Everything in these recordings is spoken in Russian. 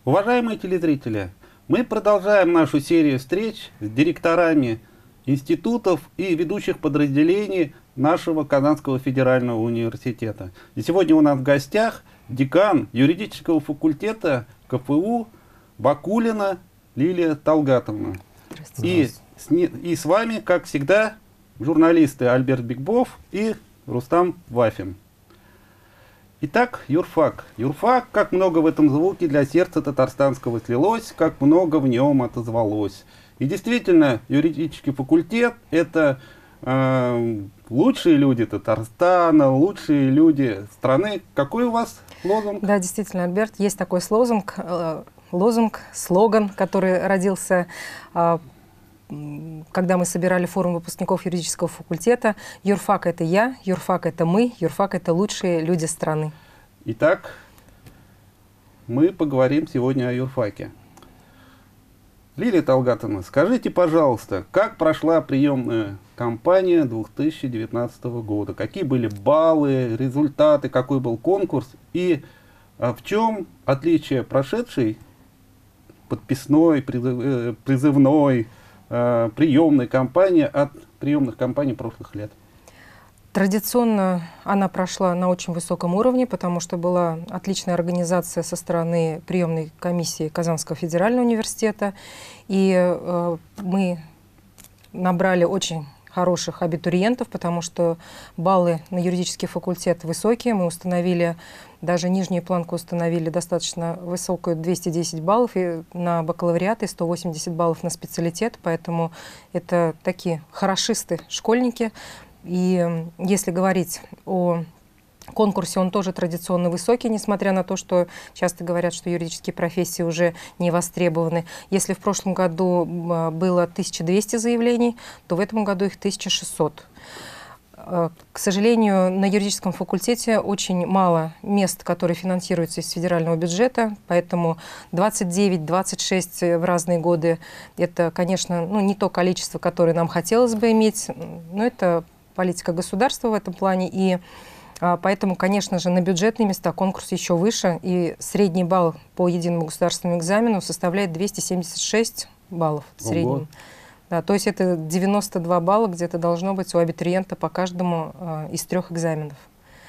Уважаемые телезрители, мы продолжаем нашу серию встреч с директорами институтов и ведущих подразделений нашего Казанского федерального университета. И сегодня у нас в гостях декан юридического факультета КФУ Бакулина Лилия Талгатовна. И с вами, как всегда, журналисты Альберт Бикбов и Рустам Вафин. Итак, юрфак. Юрфак, как много в этом звуке для сердца татарстанского слилось, как много в нем отозвалось. И действительно, юридический факультет — это лучшие люди Татарстана, лучшие люди страны. Какой у вас лозунг? Да, действительно, Альберт, есть такой слоган, который родился, когда мы собирали форум выпускников юридического факультета. Юрфак — это я, юрфак — это мы, юрфак — это лучшие люди страны. Итак, мы поговорим сегодня о юрфаке. Лилия Талгатовна, скажите, пожалуйста, как прошла приемная кампания 2019 года? Какие были баллы, результаты, какой был конкурс? И в чем отличие прошедшей подписной, призывной, приемной кампании от приемных кампаний прошлых лет? Традиционно она прошла на очень высоком уровне, потому что была отличная организация со стороны приемной комиссии Казанского федерального университета. И мы набрали очень хороших абитуриентов, потому что баллы на юридический факультет высокие. Мы установили, даже нижнюю планку установили достаточно высокую, 210 баллов и на бакалавриат и 180 баллов на специалитет. Поэтому это такие хорошисты, школьники. И если говорить о конкурсе, он тоже традиционно высокий, несмотря на то, что часто говорят, что юридические профессии уже не востребованы. Если в прошлом году было 1200 заявлений, то в этом году их 1600. К сожалению, на юридическом факультете очень мало мест, которые финансируются из федерального бюджета, поэтому 29-26 в разные годы – это, конечно, не то количество, которое нам хотелось бы иметь, но это политика государства в этом плане, и поэтому, конечно же, на бюджетные места конкурс еще выше, и средний балл по единому государственному экзамену составляет 276 баллов в среднем. Да, то есть это 92 балла где-то должно быть у абитуриента по каждому из 3 экзаменов.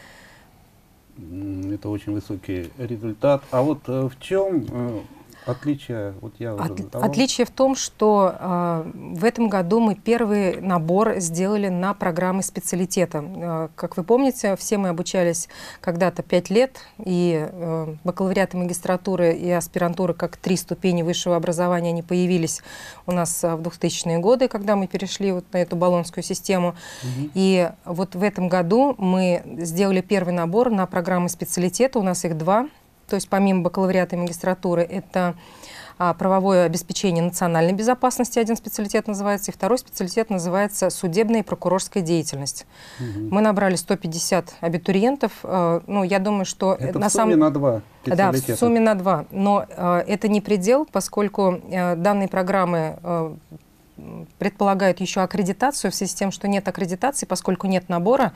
Это очень высокий результат. А вот в чем отличие? Отличие в том, что в этом году мы первый набор сделали на программы специалитета. Как вы помните, все мы обучались когда-то 5 лет, и бакалавриат и магистратура и аспирантура как 3 ступени высшего образования, они появились у нас в 2000-е годы, когда мы перешли вот на эту болонскую систему. И вот в этом году мы сделали первый набор на программы специалитета, у нас их 2. То есть помимо бакалавриата и магистратуры это правовое обеспечение национальной безопасности, один специалитет называется, и второй специалитет называется судебная и прокурорская деятельность. Мы набрали 150 абитуриентов. Я думаю, что это в сумме на 2 специалитета. Да, в сумме на 2. Но это не предел, поскольку данные программы предполагают еще аккредитацию в связи с тем, что нет аккредитации, поскольку нет набора.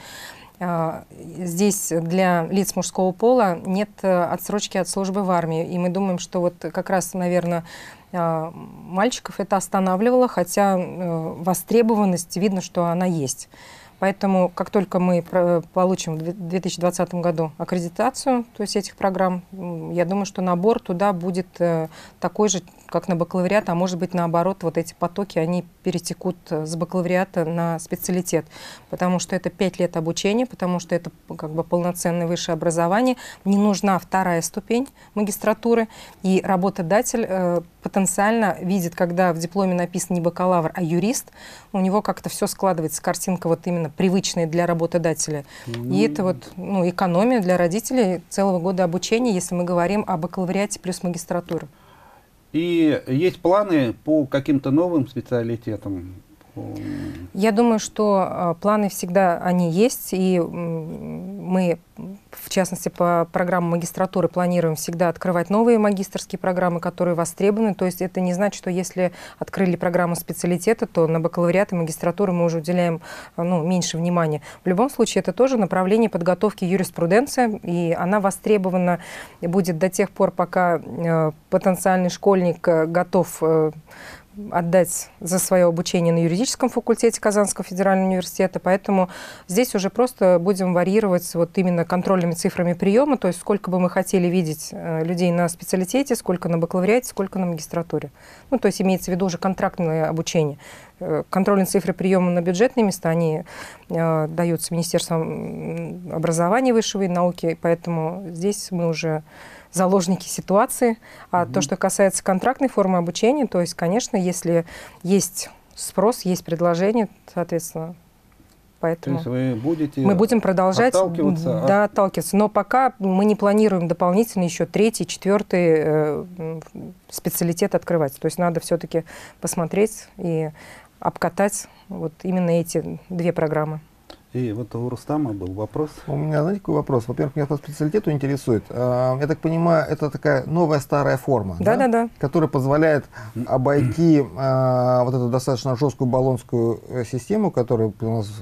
Здесь для лиц мужского пола нет отсрочки от службы в армии. И мы думаем, что вот как раз, наверное, мальчиков это останавливало, хотя востребованность, видно, что она есть. Поэтому, как только мы получим в 2020 году аккредитацию, то есть этих программ, я думаю, что набор туда будет такой же, как на бакалавриат, а может быть, наоборот, вот эти потоки, они перетекут с бакалавриата на специалитет, потому что это 5 лет обучения, потому что это как бы полноценное высшее образование, не нужна 2-я ступень магистратуры, и работодатель потенциально видит, когда в дипломе написано не бакалавр, а юрист, у него как-то все складывается, картинка вот именно привычная для работодателя. И это вот экономия для родителей целого года обучения, если мы говорим о бакалавриате плюс магистратура. И есть планы по каким-то новым специалитетам? Я думаю, что планы всегда они есть, и мы в частности, по программам магистратуры планируем всегда открывать новые магистерские программы, которые востребованы. То есть это не значит, что если открыли программу специалитета, то на бакалавриат и магистратуру мы уже уделяем меньше внимания. В любом случае, это тоже направление подготовки юриспруденции, и она востребована будет до тех пор, пока потенциальный школьник готов отдать за свое обучение на юридическом факультете Казанского федерального университета. Поэтому здесь уже просто будем варьировать вот именно контрольными цифрами приема, то есть сколько бы мы хотели видеть людей на специалитете, сколько на бакалавриате, сколько на магистратуре. Ну, то есть имеется в виду уже контрактное обучение. Контрольные цифры приема на бюджетные места, они даются Министерством образования, высшего и науки, поэтому здесь мы уже заложники ситуации. А то, что касается контрактной формы обучения, то есть, конечно, если есть спрос, есть предложение, соответственно, поэтому то есть вы будете мы будем продолжать отталкиваться. Но пока мы не планируем дополнительно еще 3-й, 4-й специалитет открывать. То есть надо все-таки посмотреть и обкатать вот именно эти 2 программы. И вот у Рустама был вопрос. У меня, знаете, какой вопрос? Во-первых, меня по специалитету интересует. Я так понимаю, это такая новая старая форма, да? Которая позволяет обойти вот эту достаточно жесткую болонскую систему, которая у нас,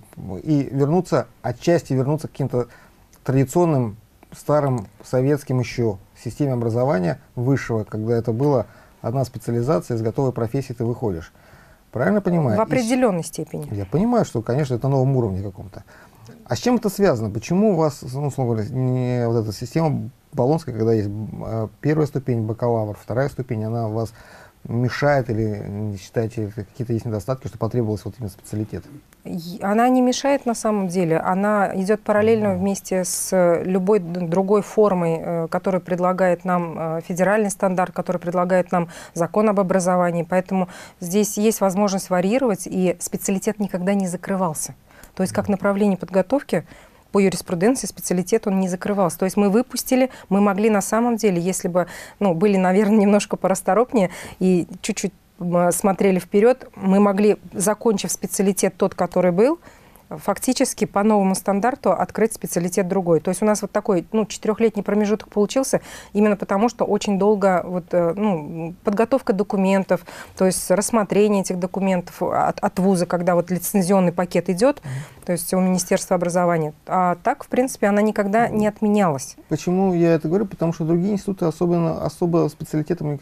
и отчасти вернуться к каким-то традиционным, старым, советским еще системе образования высшего, когда это была одна специализация, из готовой профессии ты выходишь. Правильно понимаю? В определенной степени. Я понимаю, что, конечно, это на новом уровне каком-то. А с чем это связано? Почему у вас, условно говоря, не вот эта система болонская, когда есть первая ступень бакалавр, вторая ступень, она у вас мешает или не считаете, какие-то есть недостатки, что потребовалось вот именно специалитет? Она не мешает на самом деле. Она идет параллельно вместе с любой другой формой, которую предлагает нам федеральный стандарт, который предлагает нам закон об образовании. Поэтому здесь есть возможность варьировать, и специалитет никогда не закрывался. То есть как направление подготовки по юриспруденции специалитет он не закрывался. То есть мы выпустили, мы могли на самом деле, если бы были, наверное, немножко порасторопнее и чуть-чуть смотрели вперед, мы могли, закончив специалитет тот, который был, фактически по новому стандарту открыть специалитет другой. То есть у нас вот такой 4-летний промежуток получился именно потому, что очень долго подготовка документов, то есть рассмотрение этих документов от вуза, когда вот лицензионный пакет идет, то есть у Министерства образования. А так, в принципе, она никогда не отменялась. Почему я это говорю? Потому что другие институты особо специалитетом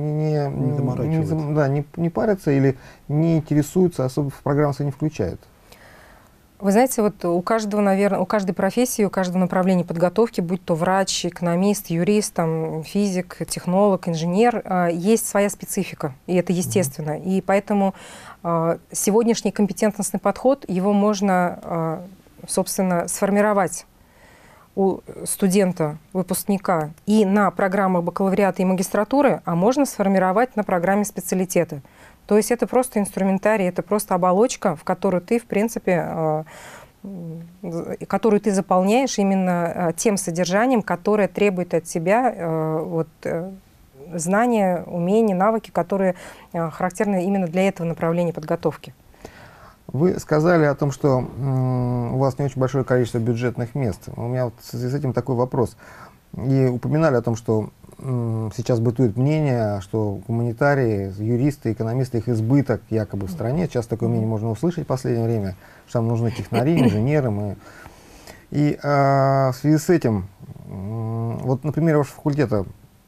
не парятся или не интересуются, особо в программу не включают. Вы знаете, вот у каждого, наверное, у каждой профессии, у каждого направления подготовки, будь то врач, экономист, юрист, физик, технолог, инженер, есть своя специфика, и это естественно. И поэтому сегодняшний компетентностный подход, его можно, собственно, сформировать у студента, выпускника и на программах бакалавриата и магистратуры, а можно сформировать на программе специалитета. То есть это просто инструментарий, это просто оболочка, в которую ты, в принципе, которую ты заполняешь именно тем содержанием, которое требует от тебя знания, умения, навыки, которые характерны именно для этого направления подготовки. Вы сказали о том, что у вас не очень большое количество бюджетных мест. У меня вот в связи с этим такой вопрос. И упоминали о том, что сейчас бытует мнение, что гуманитарии, юристы, экономисты, их избыток якобы в стране. Сейчас такое мнение можно услышать в последнее время, что там нужны технари, инженеры. И в связи с этим, вот на примере вашего факультета,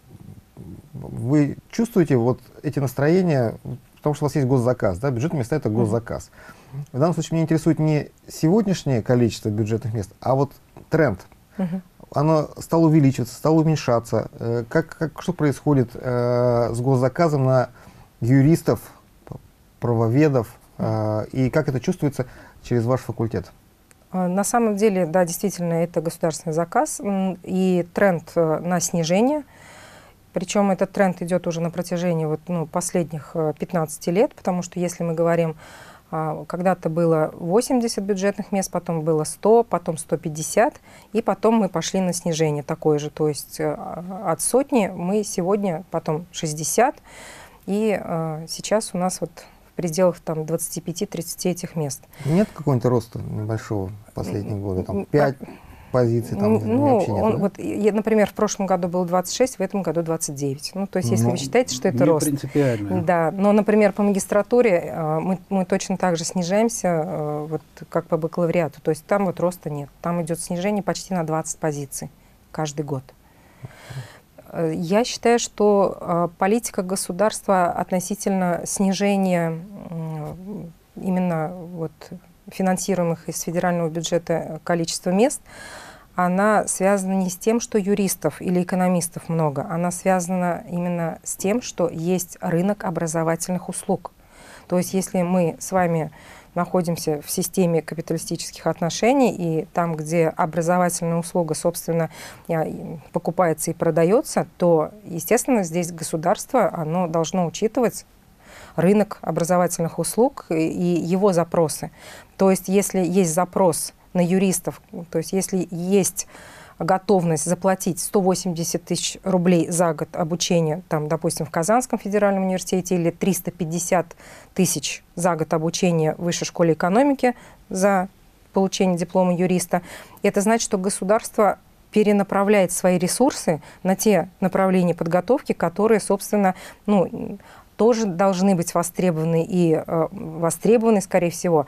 вы чувствуете вот эти настроения, потому что у вас есть госзаказ, да, бюджетные места — это госзаказ. В данном случае меня интересует не сегодняшнее количество бюджетных мест, а вот тренд. Оно стало увеличиваться, стало уменьшаться. Что происходит с госзаказом на юристов, правоведов, и как это чувствуется через ваш факультет? На самом деле, да, действительно, это государственный заказ и тренд на снижение. Причем этот тренд идет уже на протяжении последних 15 лет, потому что если мы говорим, когда-то было 80 бюджетных мест, потом было 100, потом 150, и потом мы пошли на снижение такое же. То есть от сотни мы сегодня, потом 60, и сейчас у нас вот в пределах 25-30 этих мест. Нет какого-нибудь роста небольшого в последние годы? Там 5? позиций там вообще нет? Вот, например, в прошлом году было 26, в этом году 29. Ну, то есть, если вы считаете, что это рост. Принципиально. Да, но, например, по магистратуре мы точно так же снижаемся, вот как по бакалавриату. То есть там вот роста нет. Там идет снижение почти на 20 позиций каждый год. Я считаю, что политика государства относительно снижения именно вот финансируемых из федерального бюджета количества мест, она связана не с тем, что юристов или экономистов много, она связана именно с тем, что есть рынок образовательных услуг. То есть если мы с вами находимся в системе капиталистических отношений, и там, где образовательная услуга, собственно, покупается и продается, то, естественно, здесь государство, оно должно учитывать рынок образовательных услуг и его запросы. То есть если есть запрос на юристов, то есть если есть готовность заплатить 180 тысяч рублей за год обучения, там, допустим, в Казанском федеральном университете, или 350 тысяч за год обучения в Высшей школе экономики за получение диплома юриста, это значит, что государство перенаправляет свои ресурсы на те направления подготовки, которые, собственно, ну, тоже должны быть востребованы и востребованы, скорее всего,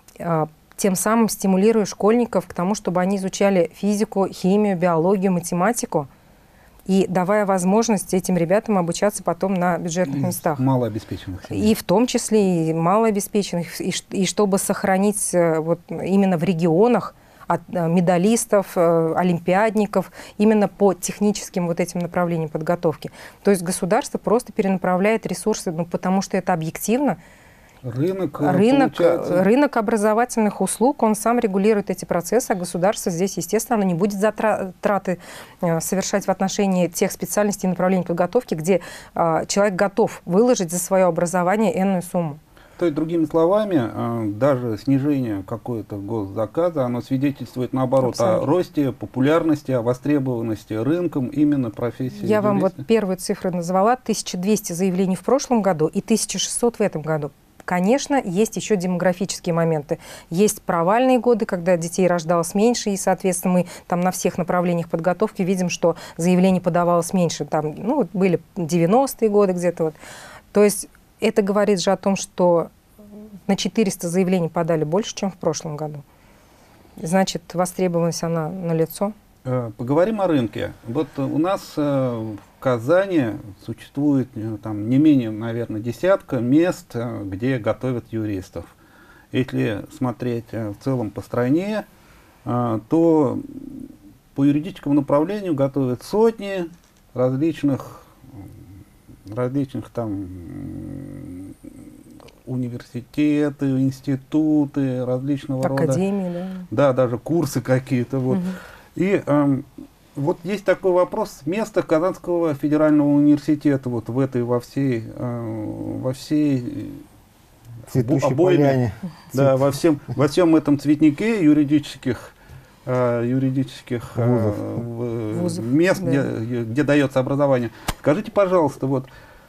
тем самым стимулируя школьников к тому, чтобы они изучали физику, химию, биологию, математику, и давая возможность этим ребятам обучаться потом на бюджетных местах. Малообеспеченных семей. И в том числе и малообеспеченных, и чтобы сохранить вот именно в регионах медалистов, олимпиадников, именно по техническим вот этим направлениям подготовки. То есть государство просто перенаправляет ресурсы, ну, потому что это объективно. Рынок образовательных услуг, он сам регулирует эти процессы, а государство здесь, естественно, оно не будет траты совершать в отношении тех специальностей и направлений подготовки, где человек готов выложить за свое образование энную сумму. То есть, другими словами, даже снижение какого-то госзаказа, оно свидетельствует, наоборот, о росте популярности, о востребованности рынком именно профессии. Я вам вот первые цифры назвала: 1200 заявлений в прошлом году и 1600 в этом году. Конечно, есть еще демографические моменты. Есть провальные годы, когда детей рождалось меньше, и, соответственно, мы там на всех направлениях подготовки видим, что заявлений подавалось меньше. Там, ну, были 90-е годы где-то. Вот. То есть это говорит же о том, что на 400 заявлений подали больше, чем в прошлом году. Значит, востребованность она налицо. Поговорим о рынке. Вот у нас в Казани существует там не менее, наверное, десятка мест, где готовят юристов. Если смотреть в целом по стране, то по юридическому направлению готовят сотни различных там университеты, институты различного рода. Академии, да. Да, даже курсы какие-то. Вот. И вот есть такой вопрос: место Казанского федерального университета вот в этой во всей поляне. Да, во всем этом цветнике юридических вузов, мест, да. где дается образование. Скажите, пожалуйста, вот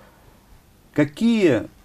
какие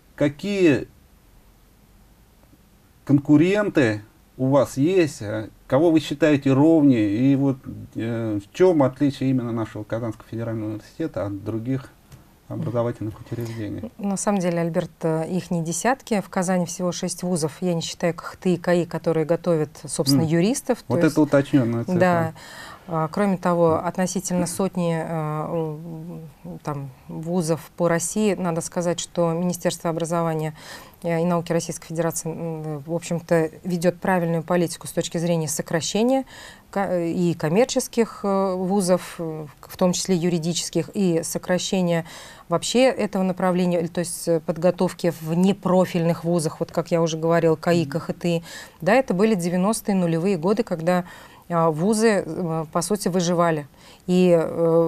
конкуренты у вас есть, кого вы считаете ровнее, и вот в чем отличие именно нашего Казанского федерального университета от других образовательных учреждений? На самом деле, Альберт, их не десятки. В Казани всего 6 вузов. Я не считаю КХТИ и КАИ, которые готовят, собственно, юристов. Вот это уточненная цифра. Да. Кроме того, относительно сотни там, вузов по России, надо сказать, что Министерство образования и науки Российской Федерации, в общем-то, ведет правильную политику с точки зрения сокращения и коммерческих вузов, в том числе юридических, и сокращения вообще этого направления, то есть подготовки в непрофильных вузах, вот как я уже говорил, КАИ, КХТИ. Да, это были 90-е, нулевые годы, когда вузы, по сути, выживали. И в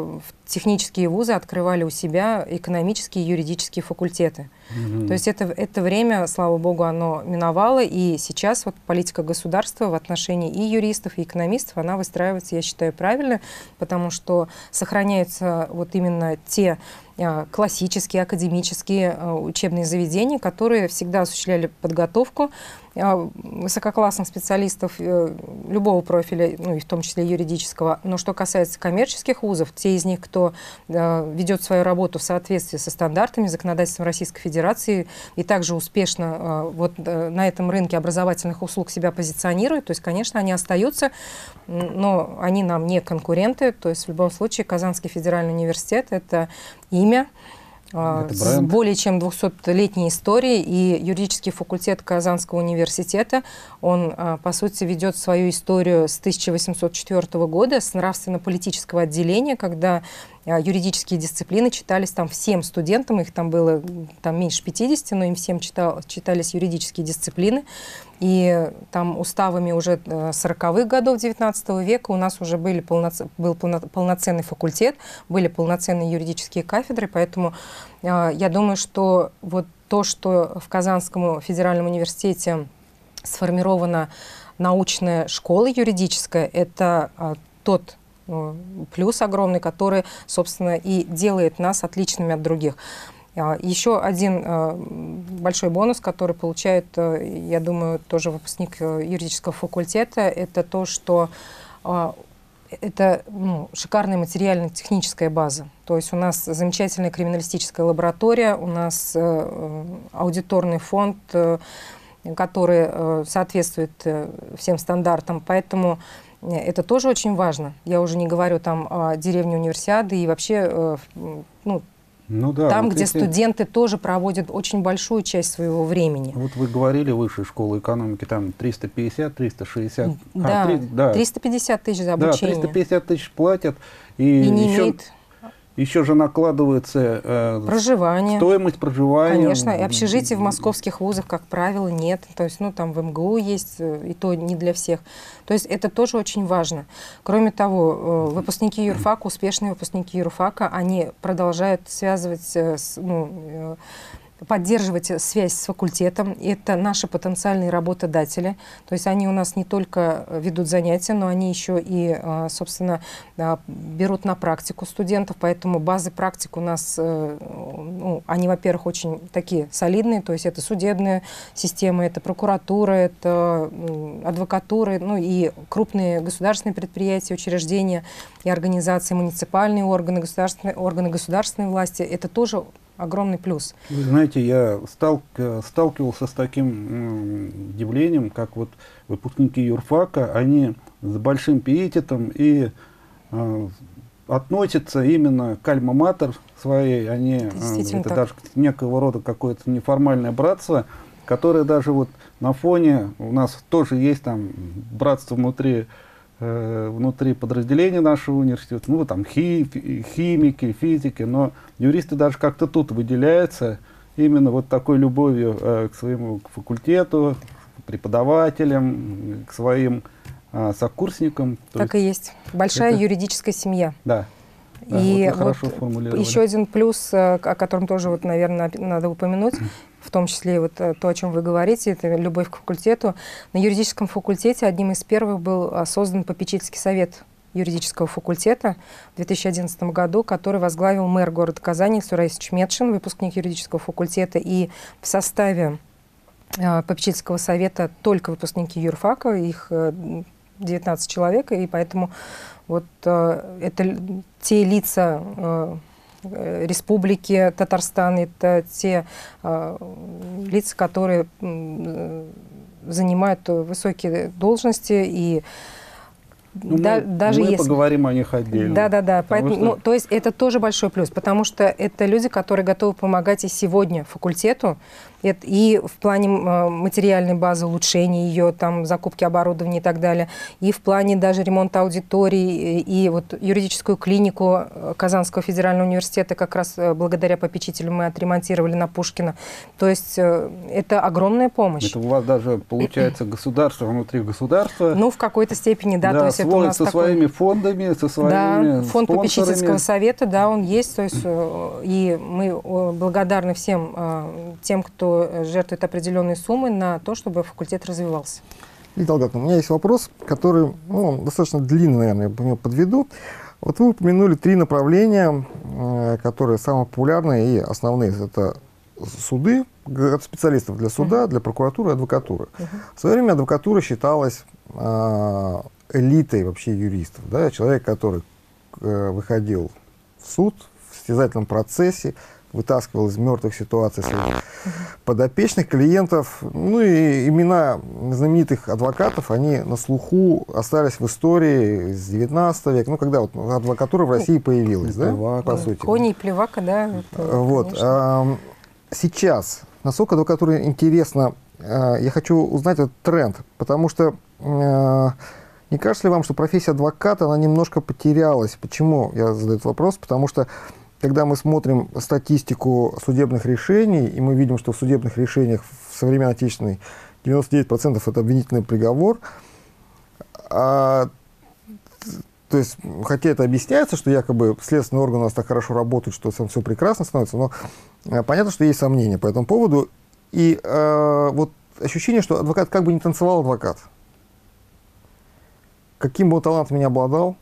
технические вузы открывали у себя экономические и юридические факультеты. То есть это время, слава богу, оно миновало, и сейчас вот политика государства в отношении и юристов, и экономистов, она выстраивается, я считаю, правильно, потому что сохраняются вот именно те классические, академические учебные заведения, которые всегда осуществляли подготовку высококлассных специалистов любого профиля, ну и в том числе юридического. Но что касается коммерческих вузов, те из них, кто ведет свою работу в соответствии со стандартами, законодательством Российской Федерации и также успешно вот на этом рынке образовательных услуг себя позиционируют, то есть, конечно, они остаются, но они нам не конкуренты. То есть в любом случае Казанский федеральный университет — это имя с более чем 200-летней историей, и юридический факультет Казанского университета, он, по сути, ведет свою историю с 1804 года, с нравственно-политического отделения, когда юридические дисциплины читались там всем студентам, их там было меньше 50, но им всем читались юридические дисциплины. И там уставами уже 40-х годов XIX века у нас уже был полноценный факультет, были полноценные юридические кафедры, поэтому я думаю, что вот то, что в Казанском федеральном университете сформирована научная школа юридическая, это тот плюс огромный, который, собственно, и делает нас отличными от других. Еще один большой бонус, который получает, я думаю, тоже выпускник юридического факультета, это то, что это шикарная материально-техническая база. То есть у нас замечательная криминалистическая лаборатория, у нас аудиторный фонд, который соответствует всем стандартам, поэтому это тоже очень важно. Я уже не говорю там о деревне Универсиады и вообще да, там, вот где если студенты тоже проводят очень большую часть своего времени. Вот вы говорили, высшая школа экономики, там 350-360. Да, 350 тысяч за обучение. Да, 350 тысяч платят. И не имеет... Еще же накладывается проживание. Стоимость проживания. Конечно, и общежитий в московских вузах, как правило, нет. То есть, там в МГУ есть, и то не для всех. То есть это тоже очень важно. Кроме того, выпускники юрфака, успешные выпускники юрфака, они продолжают связывать, поддерживать связь с факультетом. Это наши потенциальные работодатели. То есть они у нас не только ведут занятия, но они еще и, собственно, берут на практику студентов. Поэтому базы практик у нас, они, во-первых, очень такие солидные. То есть это судебная система, это прокуратура, это адвокатура, и крупные государственные предприятия, учреждения и организации, муниципальные органы государственной власти. Это тоже огромный плюс. Вы знаете, я сталкивался с таким явлением, как вот выпускники юрфака, они с большим пиететом и относятся именно к альма-матер своей, они это даже некого рода какое-то неформальное братство, которое даже вот на фоне, у нас тоже есть там братство внутри подразделения нашего университета, там химики, физики, но юристы даже как-то тут выделяются именно вот такой любовью к своему факультету, к преподавателям, к своим сокурсникам. Так и есть. Большая юридическая семья. Да. И вот хорошо формулировали. Еще один плюс, о котором тоже, наверное, надо упомянуть, в том числе вот то, о чем вы говорите, это любовь к факультету. На юридическом факультете одним из первых был создан попечительский совет юридического факультета в 2011 году, который возглавил мэр города Казани Сурай Чметшин, выпускник юридического факультета. И в составе попечительского совета только выпускники юрфака, их 19 человек, и поэтому вот это те лица Республики Татарстан, это те лица, которые занимают высокие должности, и даже мы если... поговорим о них отдельно. Да. Поэтому, то есть это тоже большой плюс, потому что это люди, которые готовы помогать и сегодня факультету, И в плане материальной базы, улучшения ее, там, закупки оборудования и так далее, и в плане даже ремонта аудиторий, и вот юридическую клинику Казанского федерального университета как раз благодаря попечителю мы отремонтировали на Пушкина. То есть это огромная помощь. Это у вас даже получается государство внутри государства. Ну, в какой-то степени, да. Да, то есть это у нас со своими фондами, со своими фонд спонсорами. попечительского совета, да, он есть. То есть, и мы благодарны всем тем, кто жертвует определенные суммы на то, чтобы факультет развивался. Лидия Талгатовна, у меня есть вопрос, который достаточно длинный, наверное, я по нему подведу. Вот вы упомянули 3 направления, которые самые популярные и основные. Это суды, от специалистов для суда, для прокуратуры и адвокатуры. В свое время адвокатура считалась элитой вообще юристов. Да? Человек, который выходил в суд в состязательном процессе, вытаскивал из мертвых ситуаций своих подопечных клиентов. Ну и имена знаменитых адвокатов, они на слуху остались в истории с 19 века, ну когда вот адвокатура в России появилась, да, по сути. Кони и Плевака, да. Вот. Сейчас, насколько адвокатура интересна, я хочу узнать этот тренд, потому что не кажется ли вам, что профессия адвоката, она немножко потерялась? Почему я задаю этот вопрос? Потому что когда мы смотрим статистику судебных решений, и мы видим, что в судебных решениях в современной отечественной 99% это обвинительный приговор, то есть, хотя это объясняется, что якобы следственные органы у нас так хорошо работают, что там все прекрасно становится, но понятно, что есть сомнения по этому поводу. И вот ощущение, что адвокат как бы не танцевал адвокат. Каким бы он талантом ни обладал,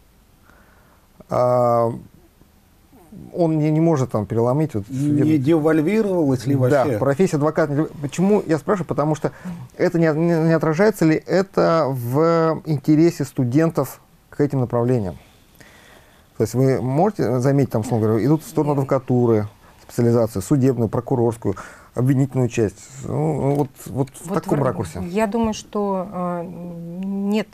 он не может там переломить. Вот, не девальвировалась ли вообще? Да, профессия адвоката. Почему я спрашиваю? Потому что это не отражается ли это в интересе студентов к этим направлениям? То есть вы можете заметить, там, условно говоря, идут в сторону адвокатуры, специализацию, судебную, прокурорскую, обвинительную часть. Вот в таком ракурсе. Я думаю, что нет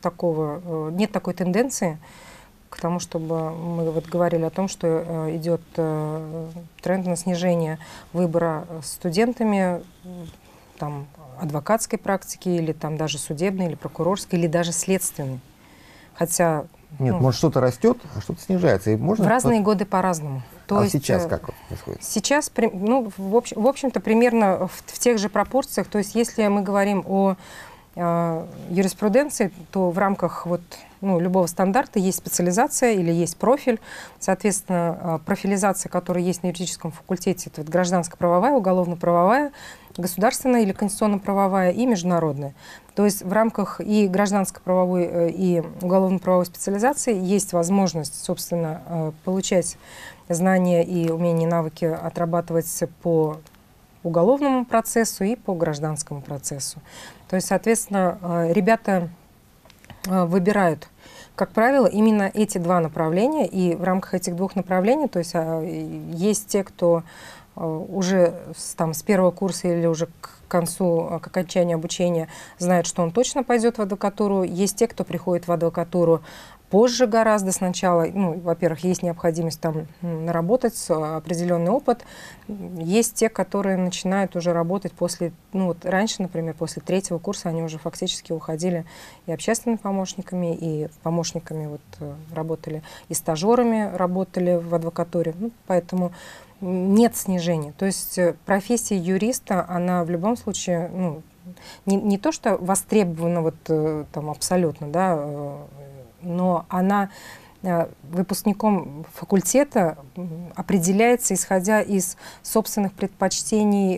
такой тенденции к тому, чтобы мы вот говорили о том, что идет тренд на снижение выбора студентами там, адвокатской практики или там, даже судебной, или прокурорской, или даже следственной. Хотя... Нет, может, что-то растет, а что-то снижается. И можно в разные годы по-разному. Сейчас как происходит? Сейчас, в общем-то, примерно в тех же пропорциях. То есть если мы говорим о юриспруденции, то в рамках любого стандарта есть специализация или есть профиль. Соответственно, профилизация, которая есть на юридическом факультете, это гражданско-правовая, уголовно-правовая, государственная или конституционно-правовая и международная. То есть в рамках и гражданско-правовой, и уголовно-правовой специализации есть возможность, собственно, получать знания и умения, навыки отрабатывать по уголовному процессу и по гражданскому процессу. То есть, соответственно, ребята выбирают, как правило, именно эти 2 направления, и в рамках этих 2 направлений, то есть есть те, кто уже с 1-го курса или уже к концу, к окончанию обучения знает, что он точно пойдет в адвокатуру, есть те, кто приходит в адвокатуру позже гораздо сначала. Во-первых, есть необходимость там наработать определенный опыт. Есть те, которые начинают уже работать после, раньше, например, после 3-го курса они уже фактически уходили и общественными помощниками, и помощниками работали, и стажерами работали в адвокатуре. Поэтому нет снижения. То есть профессия юриста, она в любом случае, не то, что востребована абсолютно, да, но она выпускником факультета определяется, исходя из собственных предпочтений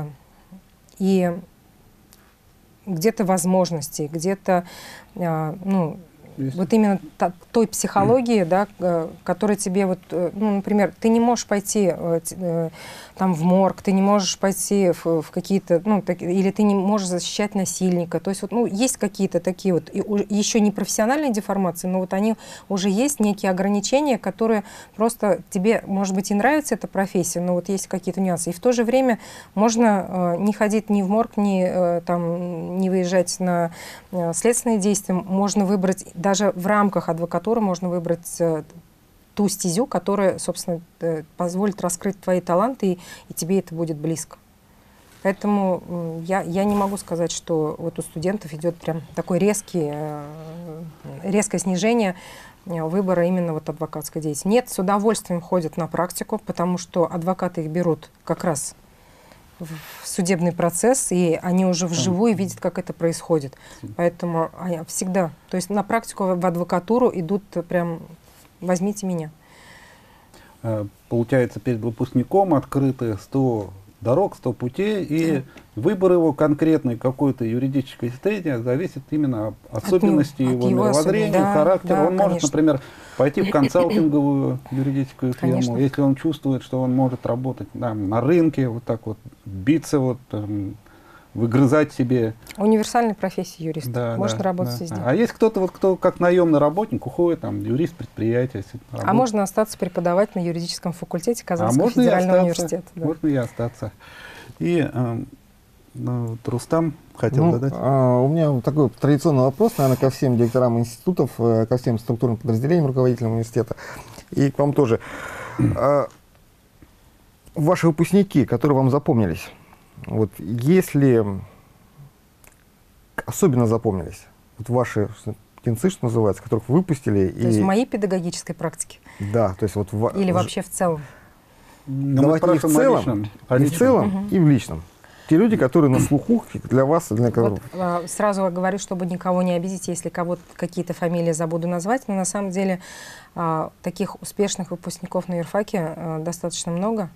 и где-то возможностей, где-то вот именно той психологии, да, которая тебе, например, ты не можешь пойти там в морг, ты не можешь пойти в какие-то, или ты не можешь защищать насильника. То есть есть какие-то такие еще не профессиональные деформации, но они уже есть некие ограничения, которые просто тебе, может быть, и нравится эта профессия, но есть какие-то нюансы. И в то же время можно не ходить ни в морг, не выезжать на следственные действия, можно выбрать даже в рамках адвокатуры можно выбрать ту стезю, которая, собственно, позволит раскрыть твои таланты, и тебе это будет близко. Поэтому я не могу сказать, что вот у студентов идет прям такое резкое снижение выбора именно вот адвокатской деятельности. Нет, с удовольствием ходят на практику, потому что адвокаты их берут как раз в судебный процесс, и они уже вживую видят, как это происходит. Поэтому всегда, то есть на практику в адвокатуру идут прям «возьмите меня». Получается, перед выпускником открыты 100 дорог, 100 путей, и выбор его конкретной какой-то юридической стези зависит именно от особенностей его мировоззрения, характера. Он может, например, пойти в консалтинговую юридическую фирму, если он чувствует, что он может работать на рынке, вот так вот биться, вот, выгрызать себе. Универсальная профессия юриста. Можно работать везде. А есть кто-то, вот, кто как наемный работник уходит, там, юрист предприятия. А можно остаться преподавать на юридическом факультете Казанского федерального университета. Можно и остаться. И Рустам хотел задать. У меня такой традиционный вопрос, наверное, ко всем директорам институтов, ко всем структурным подразделениям, руководителям университета. И к вам тоже. Ваши выпускники, которые вам запомнились, вот если особенно запомнились, вот ваши птенцы, что называется, которых вы выпустили. То есть в моей педагогической практике? Да, то есть вот... Или вообще в целом? Давайте и в целом, и в личном. Те люди, которые на слуху для вас, для кого? Вот, сразу говорю, чтобы никого не обидеть, если кого-то какие-то фамилии забуду назвать, но на самом деле таких успешных выпускников на юрфаке достаточно много.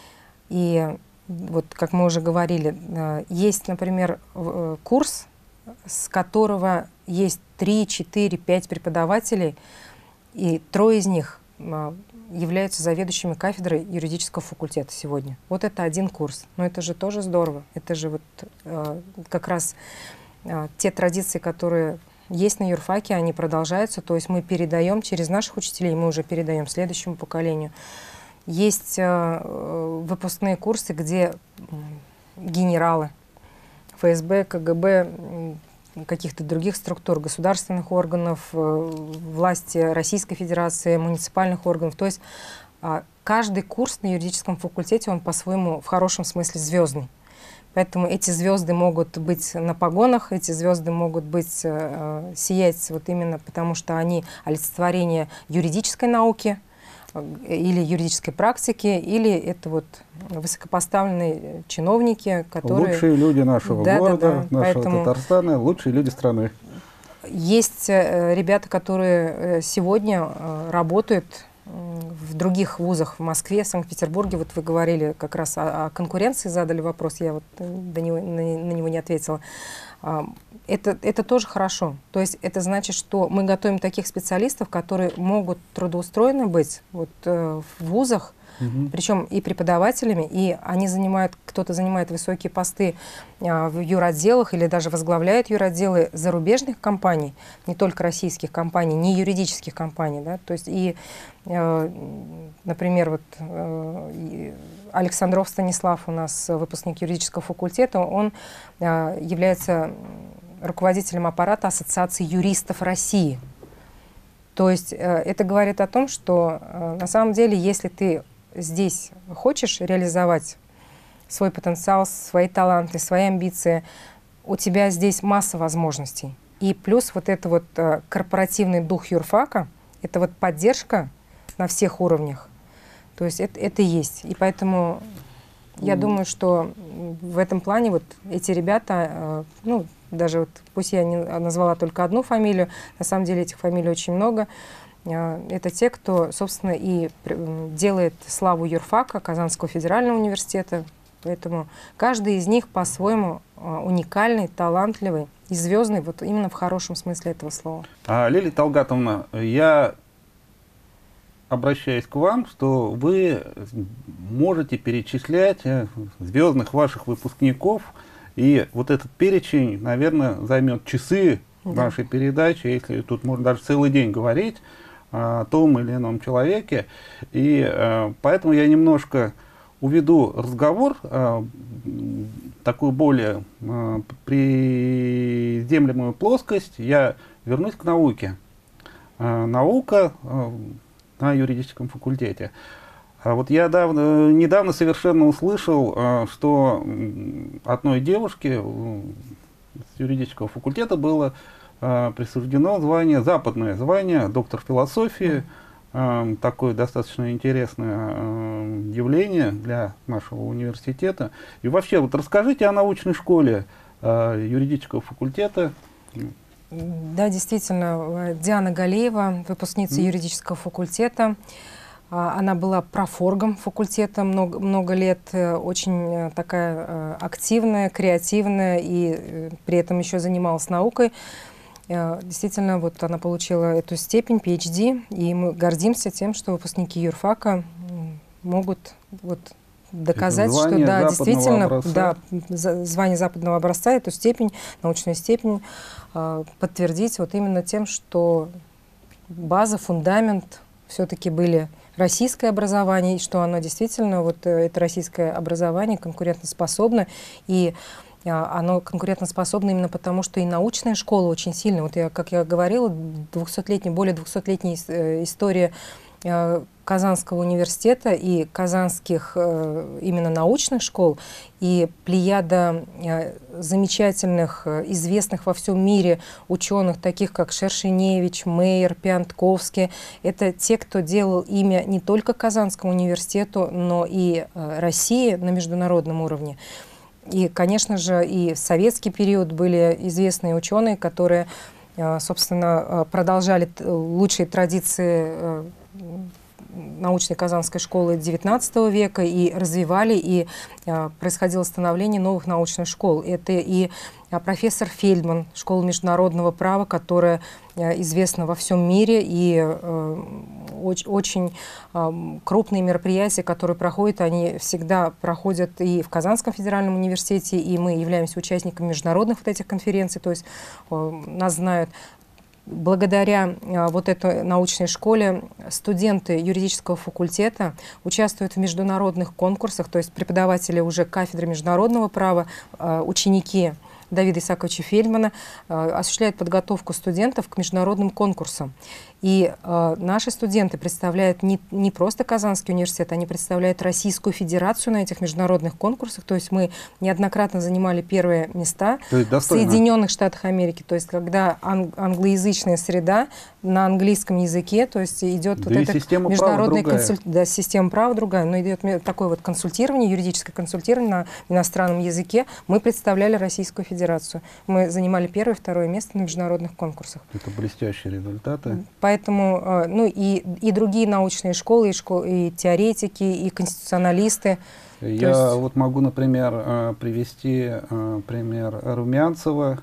И вот, как мы уже говорили, есть, например, курс, с которого есть 3, 4, 5 преподавателей, и 3 из них являются заведующими кафедрой юридического факультета сегодня. Вот это один курс. Но это же тоже здорово. Это же вот как раз те традиции, которые есть на юрфаке, они продолжаются. То есть мы передаем через наших учителей, мы уже передаем следующему поколению. Есть выпускные курсы, где генералы ФСБ, КГБ, каких-то других структур, государственных органов, власти Российской Федерации, муниципальных органов. То есть каждый курс на юридическом факультете, он по-своему в хорошем смысле звездный. Поэтому эти звезды могут быть на погонах, эти звезды могут быть сиять вот именно потому, что они олицетворение юридической науки, или юридической практики, или это вот высокопоставленные чиновники, которые... Лучшие люди нашего города, нашего Татарстана, лучшие люди страны. Есть ребята, которые сегодня работают в других вузах, в Москве, Санкт-Петербурге. Вот вы говорили как раз о конкуренции, задали вопрос, я вот на него не ответила. Это тоже хорошо. То есть это значит, что мы готовим таких специалистов, которые могут трудоустроены быть вот, в вузах, причем и преподавателями, и они занимают, кто-то занимает высокие посты в юротделах или даже возглавляет юротделы зарубежных компаний, не только российских компаний, не юридических компаний. Да? То есть и, например, вот, Александров Станислав у нас выпускник юридического факультета, он является руководителем аппарата Ассоциации юристов России. То есть это говорит о том, что на самом деле, если ты здесь хочешь реализовать свой потенциал, свои таланты, свои амбиции, у тебя здесь масса возможностей. И плюс вот это вот корпоративный дух юрфака, это вот поддержка на всех уровнях. То есть это и есть. И поэтому я думаю, что в этом плане вот эти ребята, ну, даже вот, пусть я не назвала только одну фамилию, на самом деле этих фамилий очень много. Это те, кто, собственно, и делает славу юрфака, Казанского федерального университета. Поэтому каждый из них по-своему уникальный, талантливый и звездный, вот именно в хорошем смысле этого слова. Лилия Талгатовна, я обращаюсь к вам, что вы можете перечислять звездных ваших выпускников, и вот этот перечень, наверное, займет часы нашей передачи, если тут можно даже целый день говорить о том или ином человеке. И поэтому я немножко уведу разговор в такую более приземлемую плоскость. Я вернусь к науке. Наука на юридическом факультете. А вот я недавно совершенно услышал, что одной девушке с юридического факультета было присуждено звание, западное звание, доктор философии. Такое достаточно интересное явление для нашего университета. И вообще, вот расскажите о научной школе юридического факультета. Да, действительно, Диана Галеева, выпускница юридического факультета. Она была профоргом факультета много лет, очень такая активная, креативная и при этом еще занималась наукой. Действительно, вот она получила эту степень PhD, и мы гордимся тем, что выпускники юрфака могут вот доказать, что да, действительно, да, звание западного образца, эту степень, научную степень, подтвердить вот именно тем, что база, фундамент все-таки были российское образование, и что оно действительно, вот это российское образование конкурентоспособно, и оно конкурентоспособно именно потому, что и научная школа очень сильная. Вот я, как я говорила, более 200-летняя история Казанского университета и казанских именно научных школ, и плеяда замечательных, известных во всем мире ученых, таких как Шершеневич, Мейер, Пиантковский. Это те, кто делал имя не только Казанскому университету, но и России на международном уровне. И, конечно же, и в советский период были известные ученые, которые, собственно, продолжали лучшие традиции научной казанской школы XIX века и развивали, и происходило становление новых научных школ. Это и профессор Фельдман, школа международного права, которая известна во всем мире, и очень крупные мероприятия, которые проходят, они всегда проходят и в Казанском федеральном университете, и мы являемся участниками международных вот этих конференций, то есть нас знают. Благодаря вот этой научной школе студенты юридического факультета участвуют в международных конкурсах, то есть преподаватели уже кафедры международного права, ученики Давида Исааковича Фельдмана осуществляют подготовку студентов к международным конкурсам. И наши студенты представляют не просто Казанский университет, они представляют Российскую Федерацию на этих международных конкурсах. То есть мы неоднократно занимали первые места в Соединенных Штатах Америки. То есть когда англоязычная среда на английском языке, то есть идет вот эта международная консультация, да, система права другая, но идет такое вот консультирование, юридическое консультирование на иностранном языке. Мы представляли Российскую Федерацию. Мы занимали первое и второе место на международных конкурсах. Это блестящие результаты. Поэтому, ну и другие научные школы, и теоретики, и конституционалисты. Я вот могу, например, привести пример Румянцева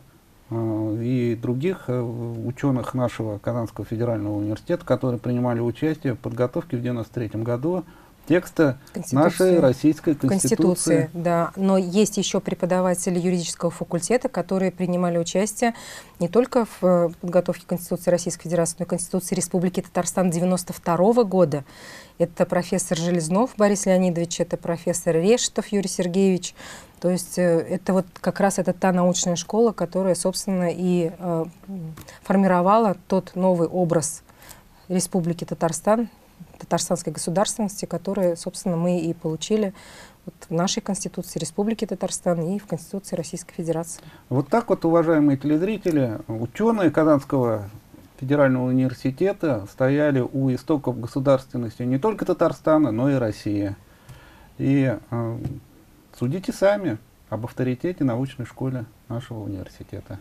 и других ученых нашего Казанского федерального университета, которые принимали участие в подготовке в 1993 году текста нашей российской Конституции. Да, но есть еще преподаватели юридического факультета, которые принимали участие не только в подготовке Конституции Российской Федерации, но и Конституции Республики Татарстан 1992 года. Это профессор Железнов Борис Леонидович, это профессор Решетов Юрий Сергеевич. То есть это вот как раз это та научная школа, которая, собственно, и формировала тот новый образ Республики Татарстан, татарстанской государственности, которые, собственно, мы и получили вот в нашей Конституции Республики Татарстан и в Конституции Российской Федерации. Вот так вот, уважаемые телезрители, ученые Казанского федерального университета стояли у истоков государственности не только Татарстана, но и России. И судите сами об авторитете научной школы нашего университета.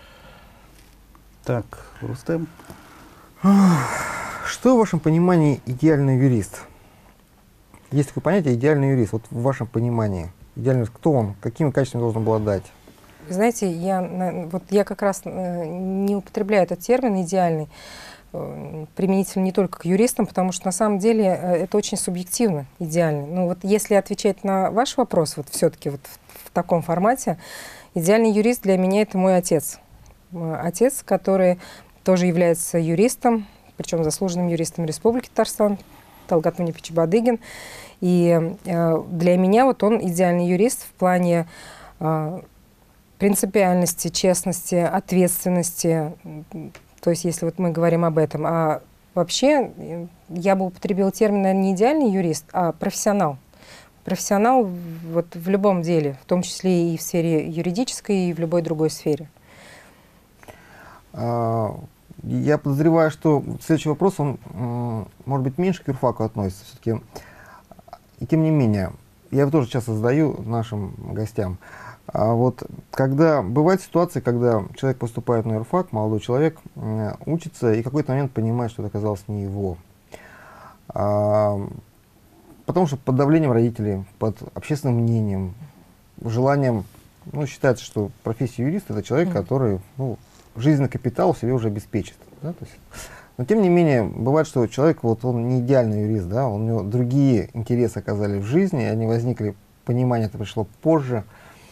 Так, Рустем. Что в вашем понимании идеальный юрист? Есть такое понятие идеальный юрист. Вот в вашем понимании идеальный юрист, кто он, какими качествами должен обладать? Знаете, я как раз не употребляю этот термин идеальный, применительно не только к юристам, потому что на самом деле это очень субъективно, идеально. Ну вот если отвечать на ваш вопрос вот все-таки вот в таком формате, идеальный юрист для меня это мой отец. Отец, который тоже является юристом, причем заслуженным юристом Республики Татарстан, Талгат Мунипович Бадыгин. И для меня вот он идеальный юрист в плане принципиальности, честности, ответственности. То есть если вот мы говорим об этом, а Вообще, я бы употребила термин, наверное, не идеальный юрист, а профессионал. Профессионал вот в любом деле, в том числе и в сфере юридической, и в любой другой сфере. Я подозреваю, что следующий вопрос, он, может быть, меньше к юрфаку относится все-таки. И тем не менее, я его тоже часто задаю нашим гостям. Вот когда бывают ситуации, когда человек поступает на юрфак, молодой человек учится и в какой-то момент понимает, что это оказалось не его. Потому что под давлением родителей, под общественным мнением, желанием, ну, считается, что профессия юриста — это человек, который, ну, жизненный капитал себе уже обеспечит. Да? То есть, но тем не менее, бывает, что человек, вот он не идеальный юрист, да, у него другие интересы оказались в жизни, они возникли, понимание это пришло позже.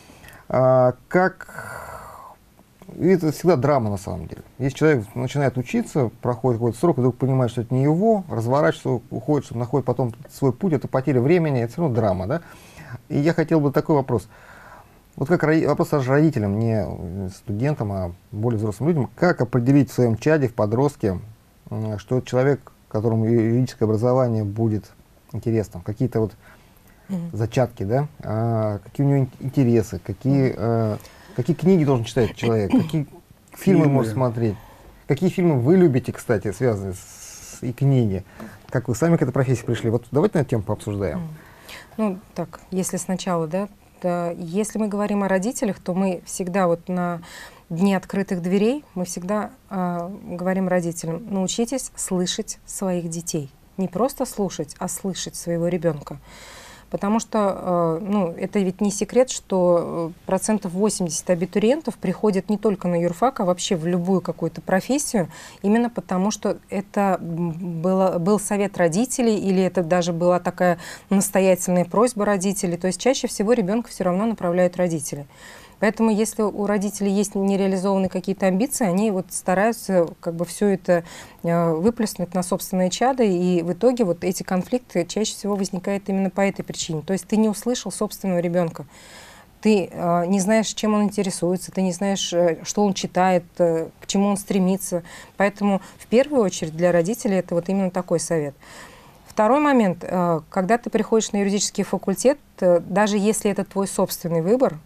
И это всегда драма на самом деле. Если человек начинает учиться, проходит какой-то срок, и вдруг понимает, что это не его, разворачивается, уходит, что находит потом свой путь, это потеря времени, это все равно драма. Да? И я хотел бы такой вопрос. Вот как вопрос даже родителям, не студентам, а более взрослым людям, как определить в своем чаде, в подростке, что человек, которому юридическое образование будет интересным, какие-то вот зачатки, да, какие у него интересы, какие книги должен читать человек, какие фильмы может смотреть, какие фильмы вы любите, кстати, связанные и книги, как вы сами к этой профессии пришли. Вот давайте на эту тему пообсуждаем. Ну, так, если сначала, да, если мы говорим о родителях, то мы всегда вот на Дне открытых дверей мы всегда говорим родителям: научитесь слышать своих детей. Не просто слушать, а слышать своего ребенка. Потому что, ну, это ведь не секрет, что 80% абитуриентов приходят не только на юрфак, а вообще в любую какую-то профессию, именно потому что это был совет родителей, или это даже была такая настоятельная просьба родителей. То есть чаще всего ребенка все равно направляют родители. Поэтому если у родителей есть нереализованные какие-то амбиции, они вот стараются как бы все это выплеснуть на собственное чадо, и в итоге вот эти конфликты чаще всего возникают именно по этой причине. То есть ты не услышал собственного ребенка, ты не знаешь, чем он интересуется, ты не знаешь, что он читает, к чему он стремится. Поэтому в первую очередь для родителей это вот именно такой совет. Второй момент, когда ты приходишь на юридический факультет, даже если это твой собственный выбор,